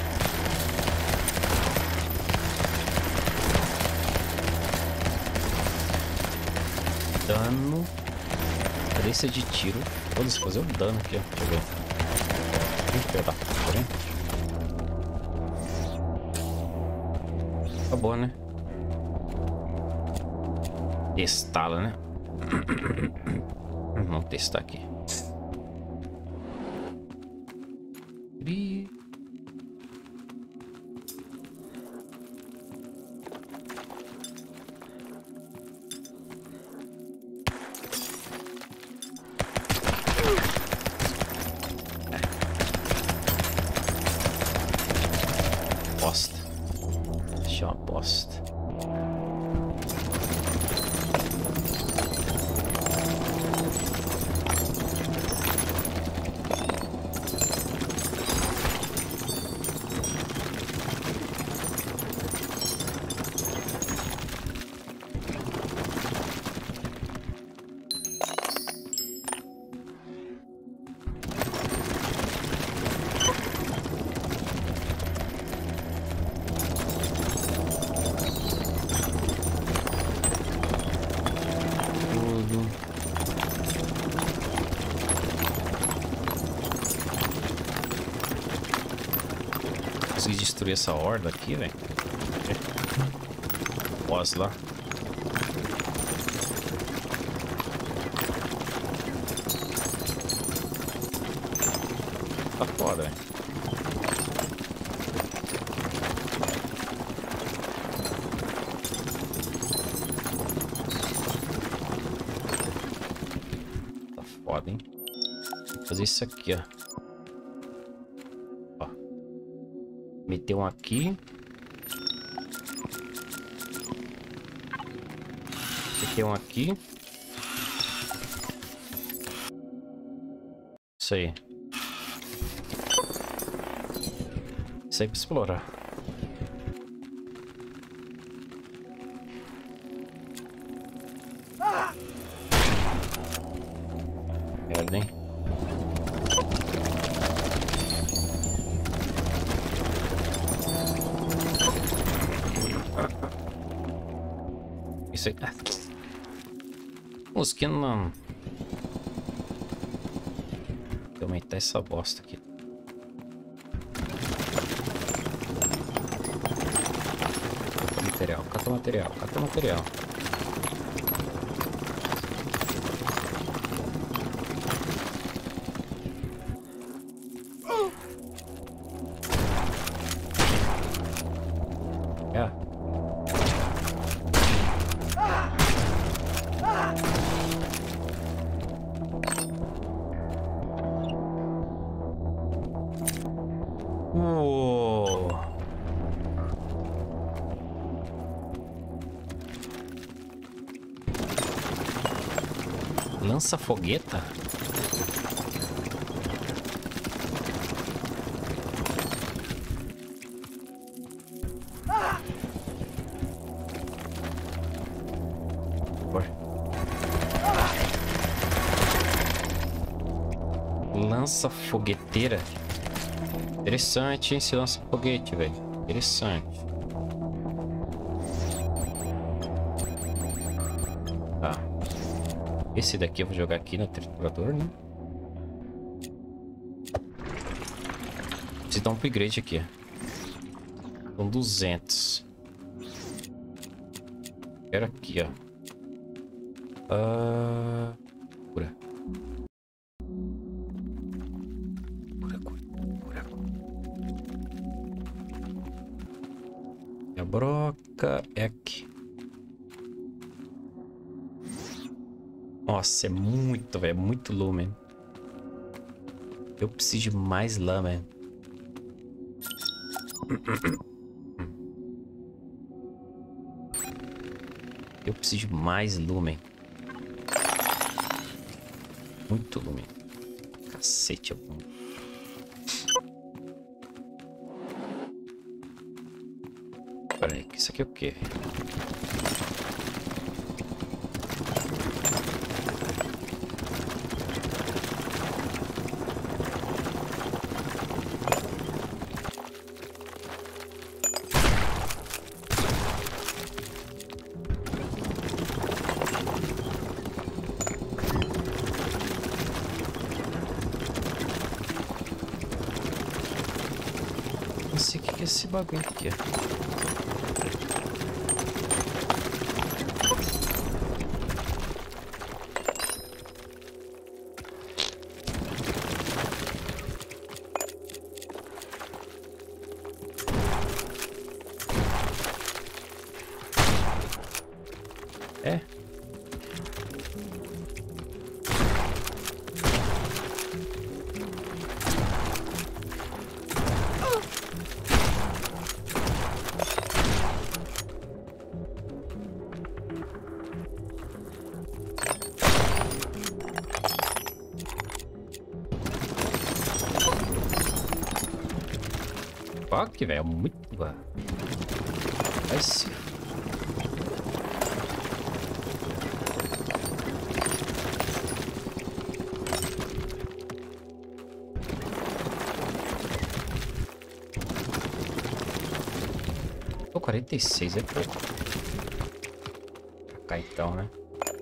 Dano. Cadência de tiro. Foda-se, fazer o dano aqui, ó. Deixa eu ver. Filho da puta, hein? Acabou, né? Estala, né? Vamos testar aqui. Bosta. Deixa uma bosta. Consegui destruir essa horda aqui, velho. Boss lá. Tá foda, velho. Tá foda, hein? Vou fazer isso aqui, ó. Meter um aqui. Meter um aqui. Isso aí. Isso aí pra explorar. Merda, hein? Isso aí. Mosquinha não. Vou aumentar essa bosta aqui. Material, cata material, cata material. Lança fogueta? Lança fogueteira. Interessante, hein, esse lança foguete, velho. Interessante. Tá. Esse daqui eu vou jogar aqui no triturador, né? Preciso dar um upgrade aqui. São 200. Quero aqui, ó. Cura. Cura. E a broca é aqui. Nossa, é muito, velho. Muito lumen. Eu preciso de mais lumen. Eu preciso de mais lumen. Muito lumen. Cacete, é bom. Pera aí, isso aqui é o quê? Não sei o que é esse bagulho aqui. É? Fuck, velho, muito... Vai se... Pô, 46 é pouco. Pra cá então, né?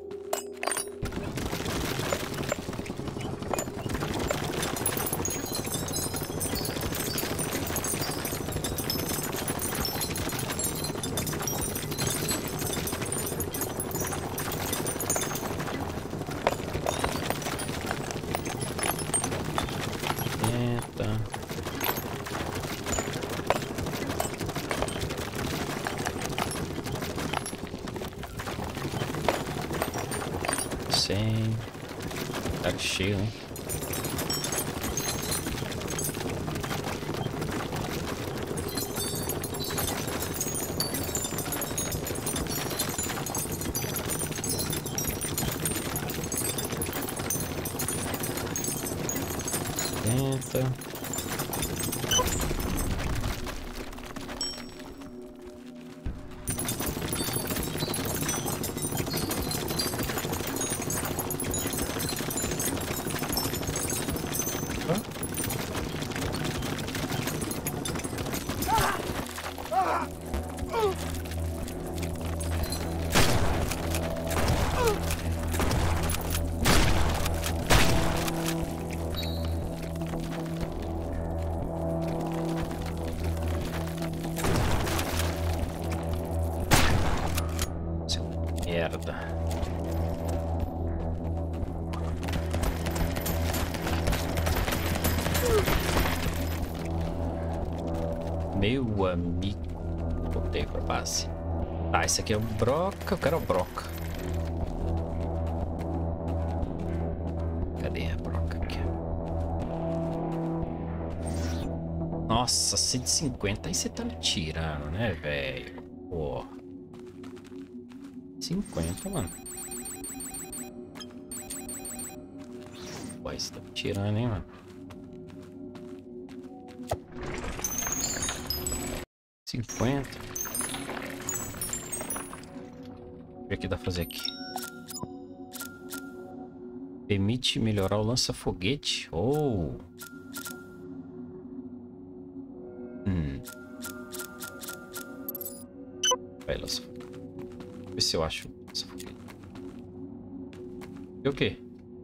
Tá cheio, né? Tenta. Merda. Meu amigo. Voltei pra base. Tá, esse aqui é o broca. Eu quero a broca. Cadê a broca aqui? Nossa, 150. Aí você tá me tirando, né, velho? Pô. 50, mano. Ué, você tá me tirando, hein, mano? 50. O que é que dá pra fazer aqui? Permite melhorar o lança-foguete. Oh! Vai, lança-foguete. Deixa eu ver se eu acho lança-foguete. E o quê?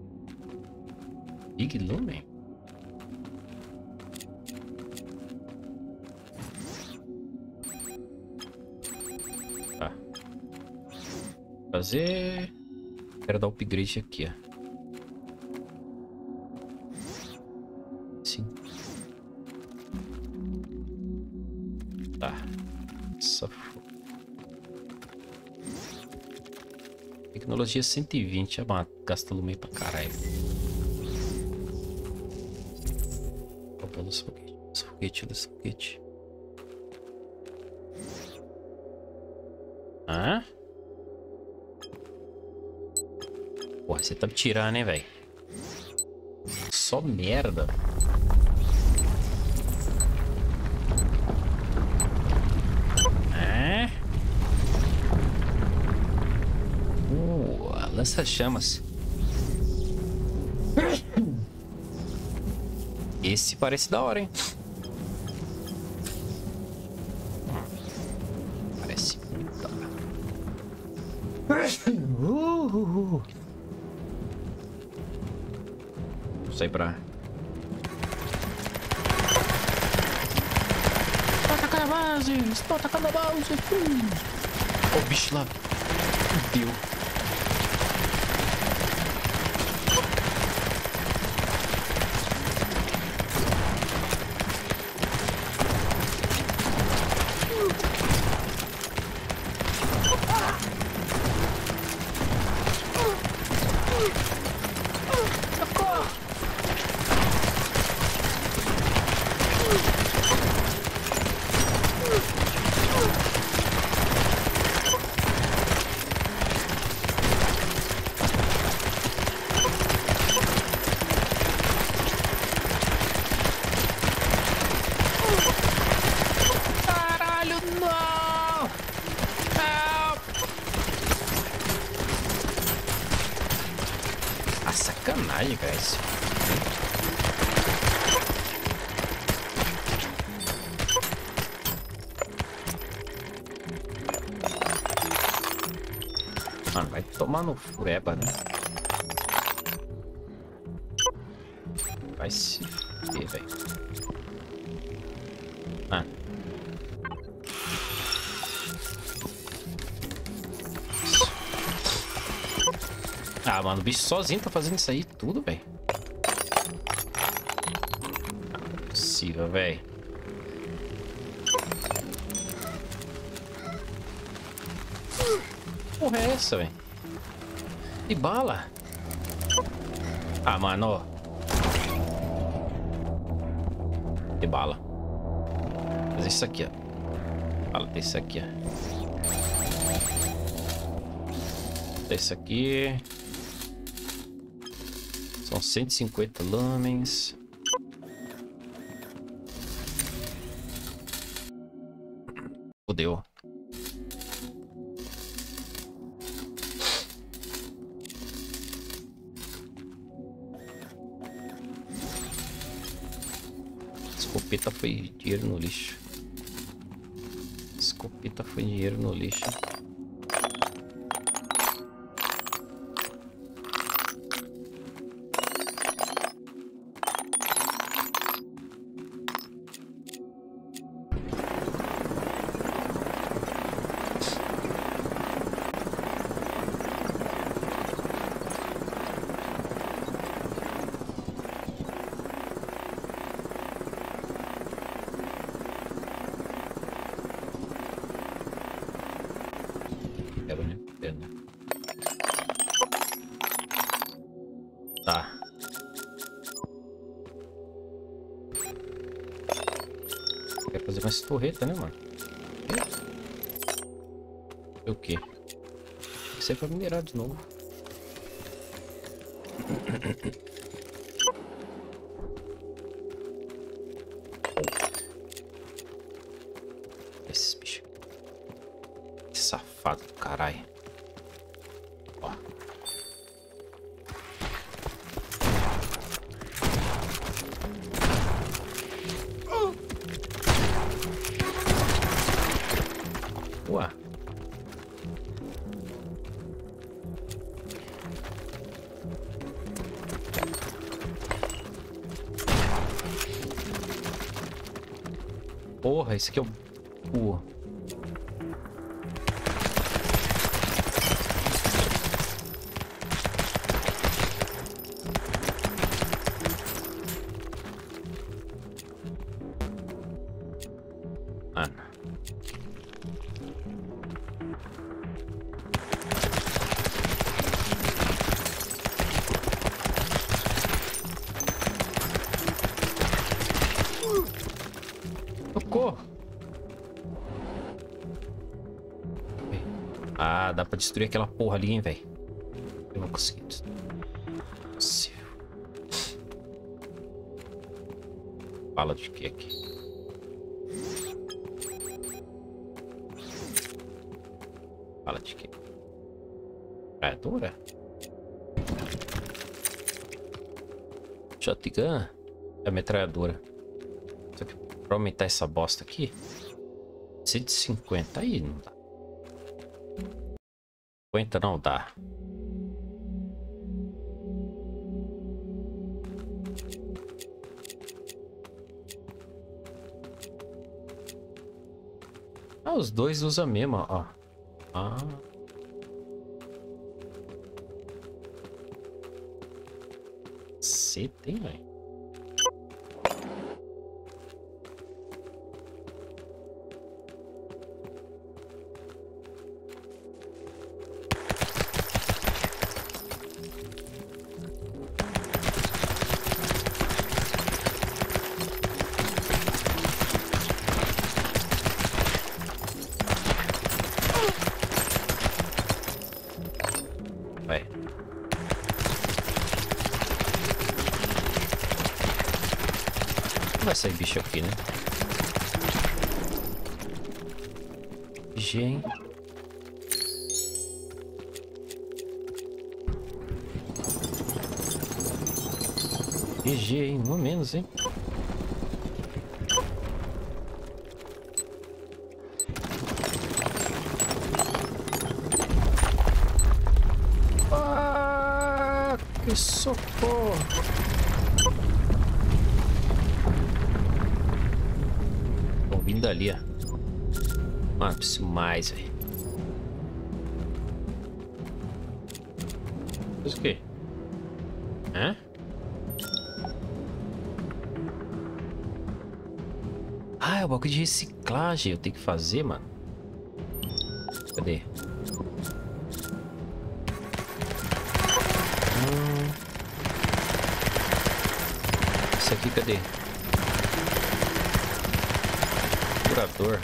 Big Lumen? Tá. Fazer... Quero dar upgrade aqui, ó. Sim. Tá. Tecnologia 120. Gasta lume pra caralho. Opa, lança-foguete. Hã? Porra, você tá me tirando, hein, velho? Só merda. Lança-chamas. Esse parece da hora, hein? Parece muito da hora. Vou sair pra... Estou atacando a base! Ó o bicho lá. Fudeu. Sacanagem, guys. Mano, vai tomar no fureba, né? Vai se fuder, velho. Ah, mano, o bicho sozinho tá fazendo isso aí tudo, velho. Não é possível, velho. Porra é essa, velho? E bala? Ah, mano, ó. De bala. Vou fazer isso aqui, ó. Bala desse aqui, ó. Desse aqui. São 150 lumens. Fudeu. Escopeta foi dinheiro no lixo. Escopeta foi dinheiro no lixo. Tá. Quer fazer mais torreta, né, mano? O quê? Isso aí é pra minerar de novo. caralho. Ó. Ué. Porra, esse aqui é o... Mano. Socorro. Ah, dá pra destruir aquela porra ali, hein, velho. Eu vou conseguir. Possível. Fala de que aqui? Fala de que? Metralhadora? Shotgun? É metralhadora. Só que pra aumentar essa bosta aqui, 150 aí não dá. 50 não dá. Ah, os dois usam mesmo, ó. Ah. Você tem, velho. Vai. Não vai sair bicho aqui, né? Gente. GG, hein? No menos, hein? Ah, que socorro! Tô vindo dali, ó. Mano, preciso mais, velho. Isso o quê? Hã? Ah, é o bagulho de reciclagem. Eu tenho que fazer, mano. Cadê? Isso aqui, cadê? Curador.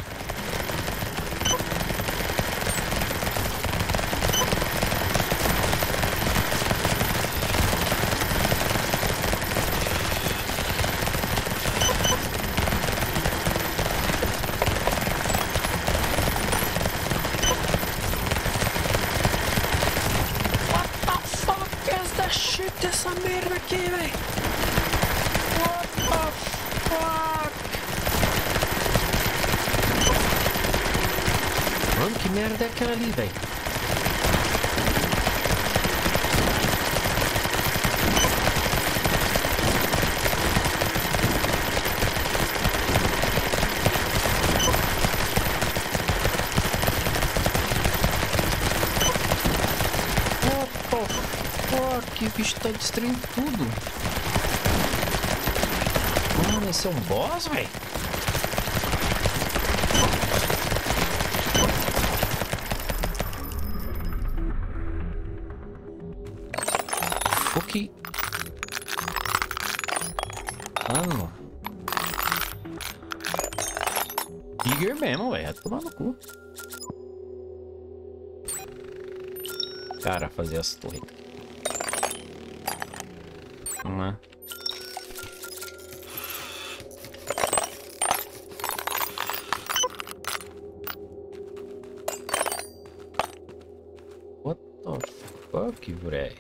Essa merda aqui, velho. What the fuck? Mano, que merda é aquela ali, velho? Que o bicho tá destruindo tudo. Mano, esse é um boss, velho. O que? Mano. Tiger mesmo, velho. Vai tomar no cu. Cara, fazer as torres. Uma. Oh, fuck, véi.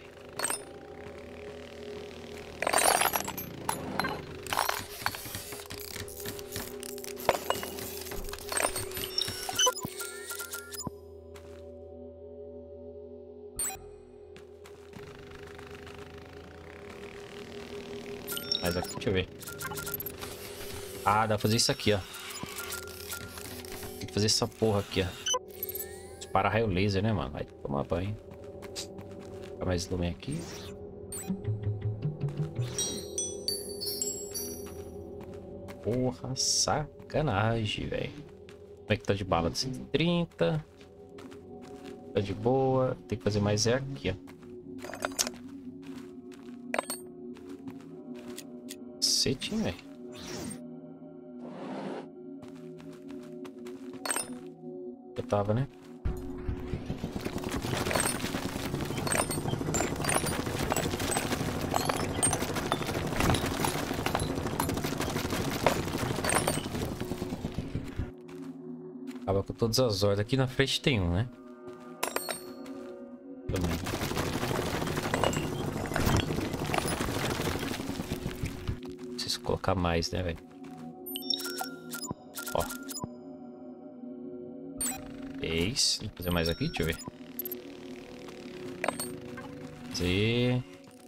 Mas aqui, deixa eu ver. Ah, dá pra fazer isso aqui, ó. Tem que fazer essa porra aqui, ó. Dispara raio laser, né, mano? Vai tomar banho. Fica mais lumen aqui. Porra, sacanagem, velho. Como é que tá de bala? 130. Tá de boa. Tem que fazer mais é aqui, ó. Cacete, velho. Eu tava, né? Acaba com todas as ordens. Aqui na frente tem um, né? Também. Preciso colocar mais, né, velho? Ó. Vou fazer mais aqui, deixa eu ver. Fazer...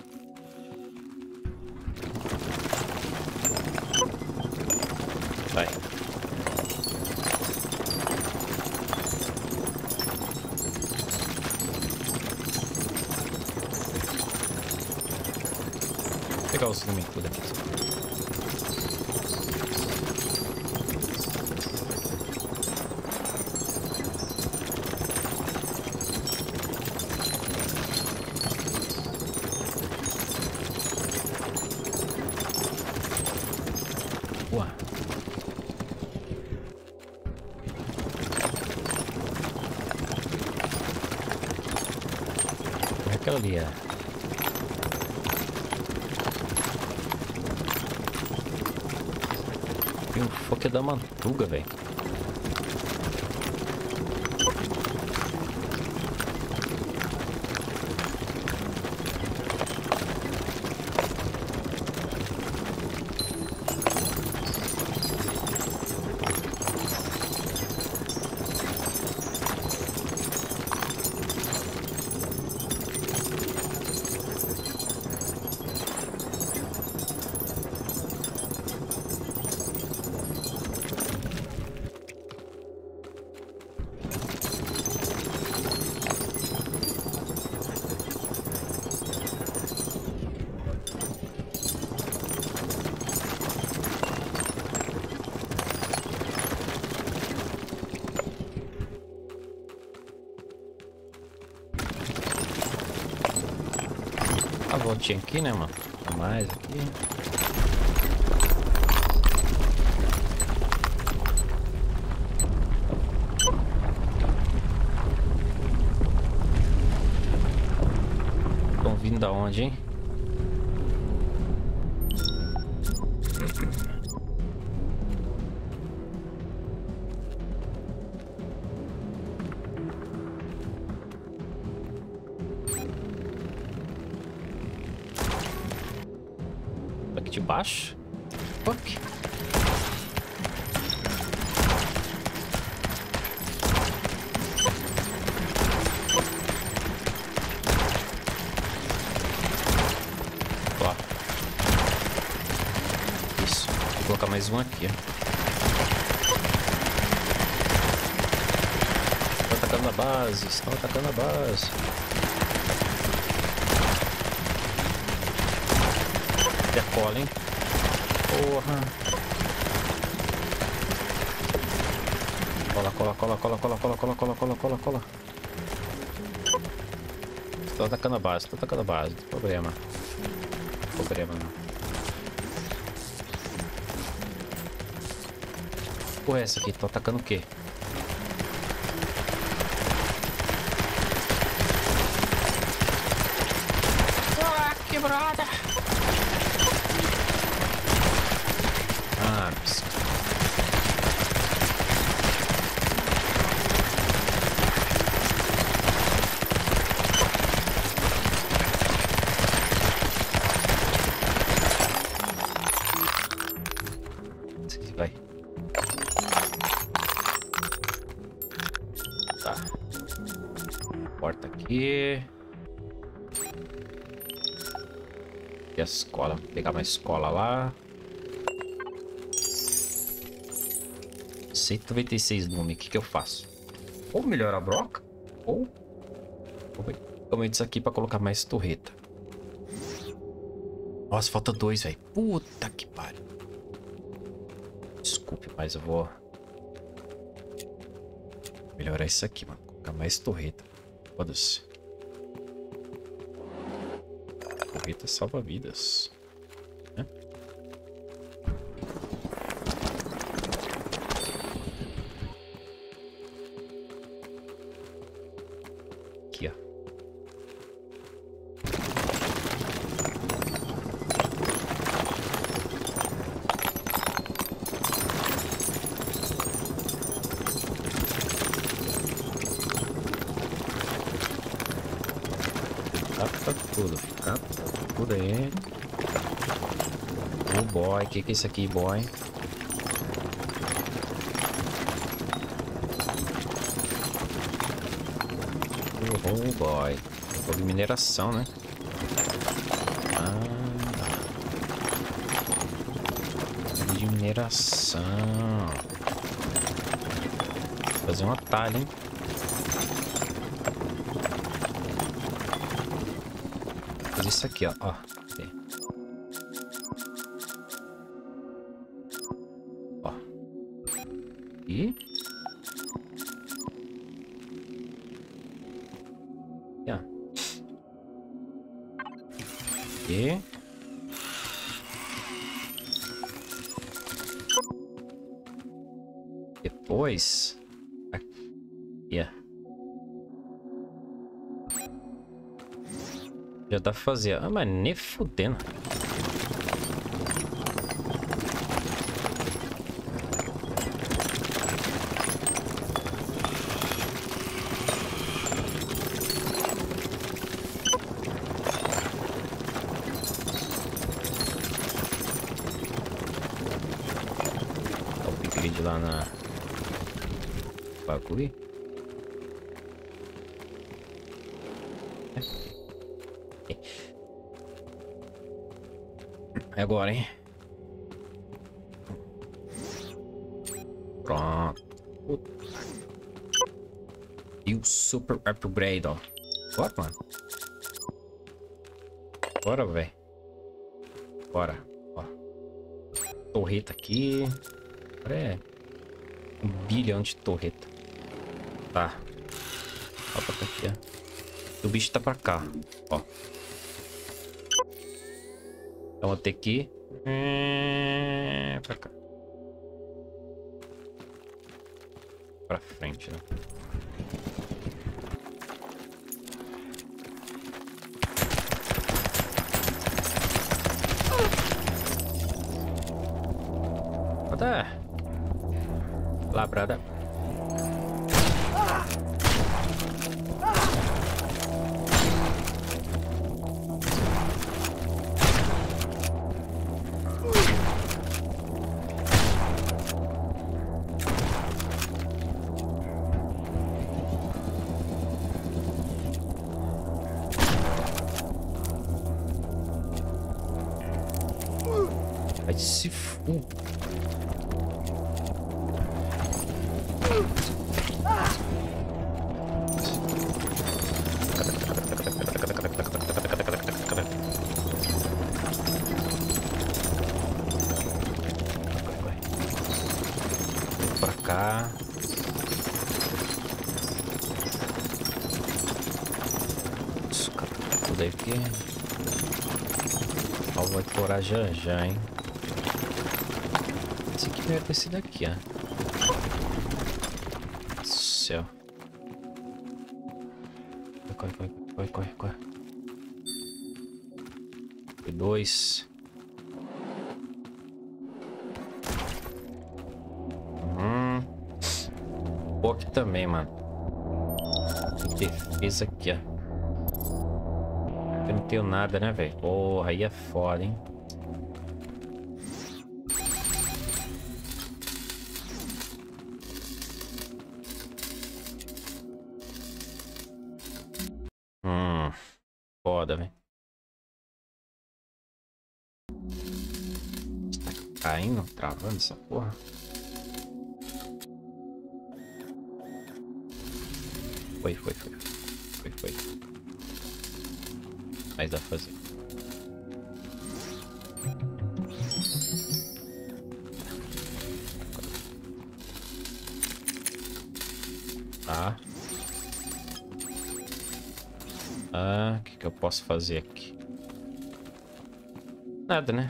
Vai. Vou pegar os lumen tudo aqui. Boa. É aquela ali, é. Tem um foco da mantuga, velho. A voltinha aqui, né, mano? Mais aqui. Estão vindo da onde, hein? Aqui de baixo? Fuck. Ó. Isso. Vou colocar mais um aqui, ó. Estão atacando a base. Estão atacando a base. Cola, hein? Porra. Cola, cola, cola, cola, cola, cola, cola, cola, cola, cola, cola. Estou atacando a base, estou atacando a base. Não tem problema. Não tem problema, não. Porra, é essa aqui? Tô atacando o quê? Ah, quebrada! Ah, aqui. E a escola. Vou pegar uma escola lá. 196 lume. O que que eu faço? Ou melhorar a broca, ou comer isso aqui pra colocar mais torreta. Nossa, falta 2, velho. Puta que pariu. Desculpe, mas eu vou melhorar isso aqui, mano. Colocar mais torreta. Foda-se. Torreta salva vidas. Né? Aqui, ó. Capta tudo aí. Oh boy, que é isso aqui, boy? Oh boy. Sobre mineração, né? De mineração. Vou fazer um atalho, hein? Fazer isso aqui, ó. Ó. E... E... Depois... Aqui, ó. Já dá pra fazer. Ah, mas nem fudendo. Upgrade lá na bagulho. É agora, hein? Pronto. E o super upgrade, ó. Bora, mano. Bora, velho. Bora. Ó. Torreta aqui. Agora é 1 bilhão de torreta. Tá. Ó, pra aqui, ó. O bicho tá pra cá, ó. Então vou ter que ir pra cá. Pra frente, né? Cadê? Labrada. Vai se fu. Pra cá. Tudo aqui. Ó, vai explorar já, hein? Esse aqui vai descer daqui, ó. Céu. Corre. Foi 2. Pô, aqui também, mano. Defesa aqui, ó. Eu não tenho nada, né, velho? Porra, aí é foda, hein? foda, velho. Tá caindo, travando essa porra. Foi. Mas dá pra fazer. Tá. O que eu posso fazer aqui? Nada, né?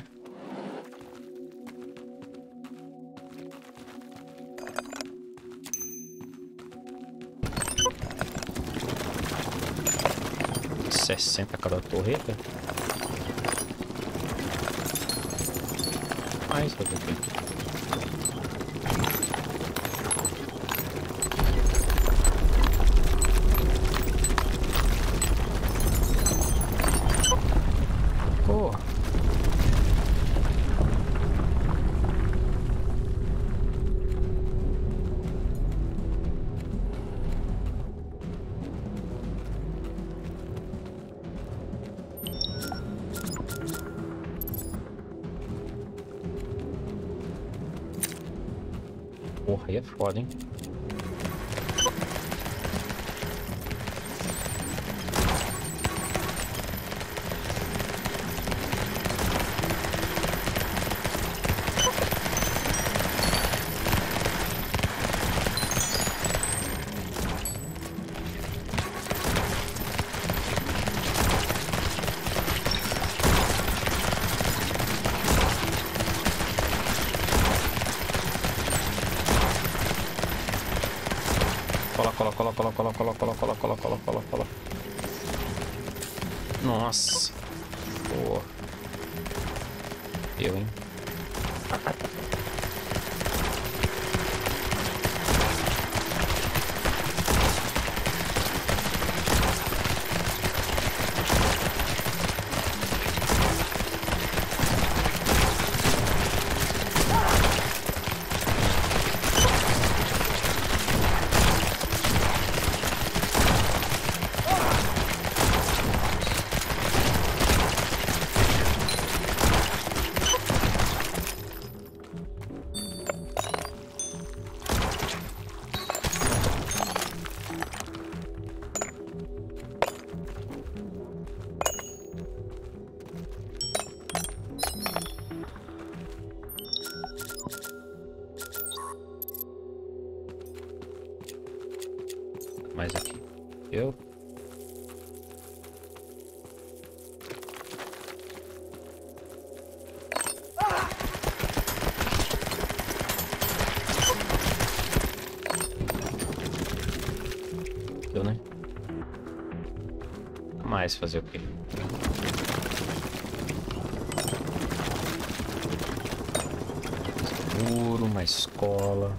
$60 cada torreta. Mais fazer aqui. Porra, aí é foda, hein? Cola. Nossa. Pô. Eu, hein? Mais aqui. Eu. Deu, né? Mais fazer o quê? Seguro, uma escola.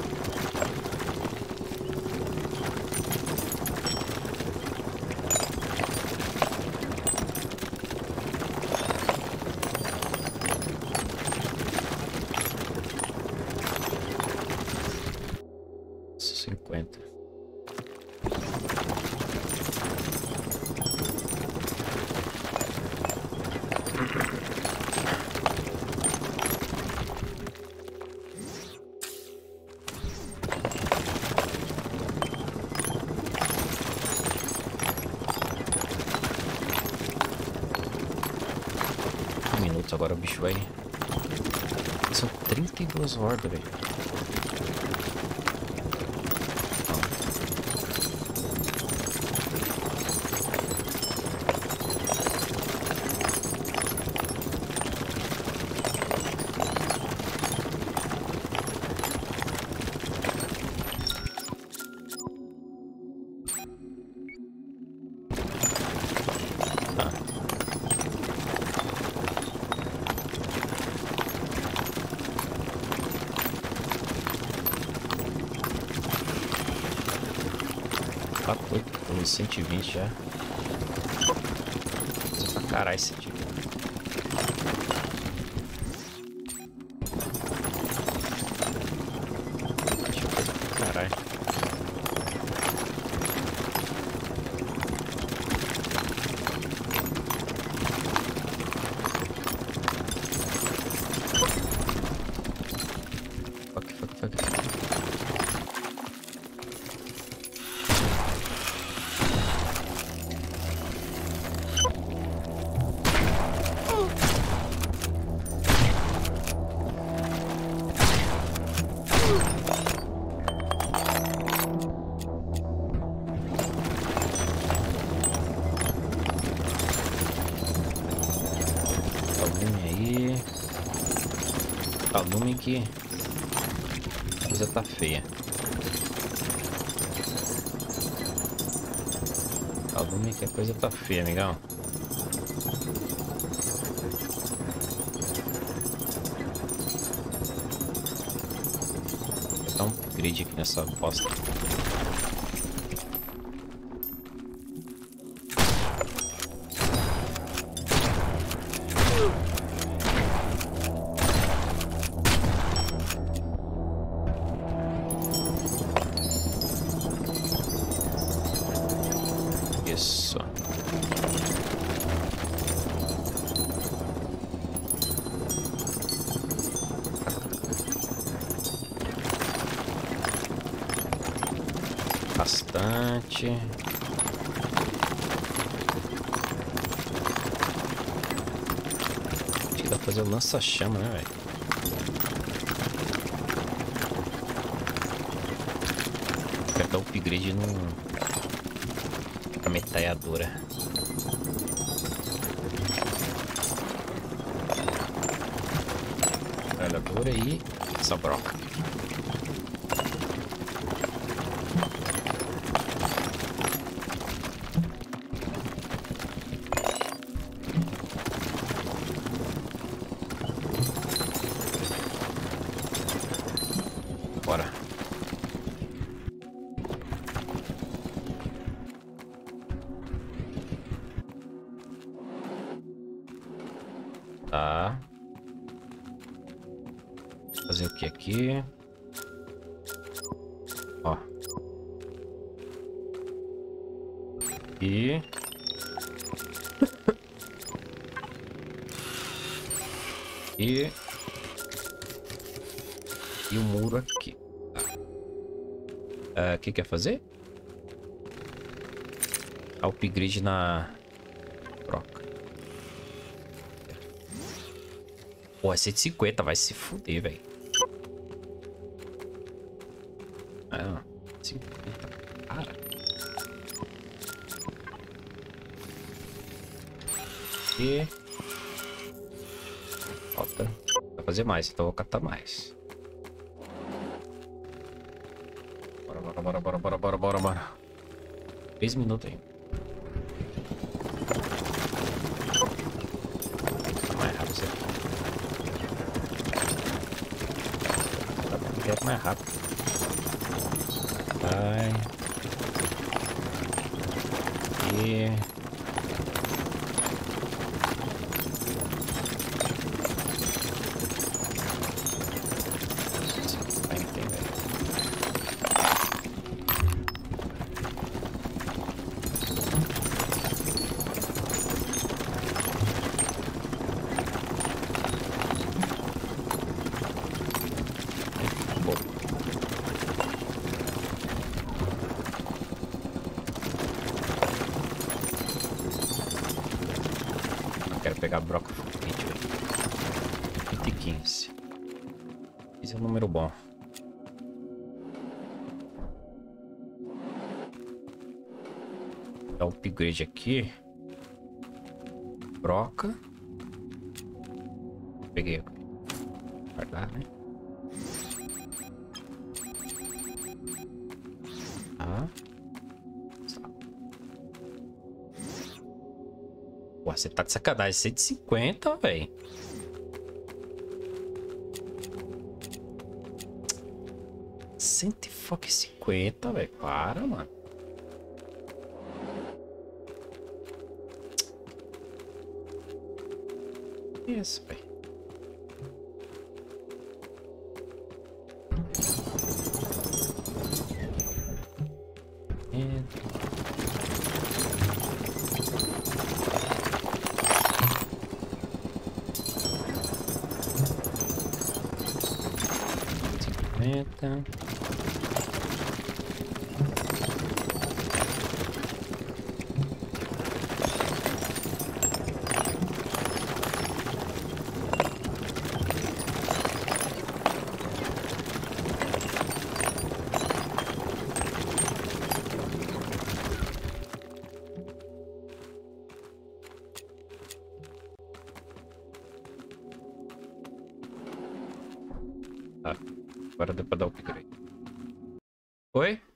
Agora o bicho vai... São 32 hordas, velho. Tá doido, 120 já. Precisa pra caralho esse tipo. Deixa eu fazer pra caralho. Alume que a coisa tá feia. Alume que a coisa tá feia, amigão. Vou dar um upgrade aqui nessa bosta. Isso. Bastante. Acho que dá pra fazer o lança-chama, né, velho? Quero dar upgrade na metralhadora. Metralhadora e essa broca. Bora. Tá. Fazer o que aqui? Ó. E... E o muro aqui. Tá. O que quer fazer? Upgrade na troca. Pô, é 150, vai se fuder, velho. Ah, 50. Cara. E... falta. Vai fazer mais, então eu vou catar mais. Bora. 3 minutos ainda. Mais rápido isso aqui. Tá mais rápido. Vai. E... pegar broca foguete, velho. 115. Esse é um número bom. Dá um upgrade aqui. Broca. Peguei. Guardar, né? Ah. Pô, você tá de sacanagem. 150, velho. Fuck 50, velho. Para, mano. Isso, velho. Tá. Agora deu pra dar o upgrade. Oi?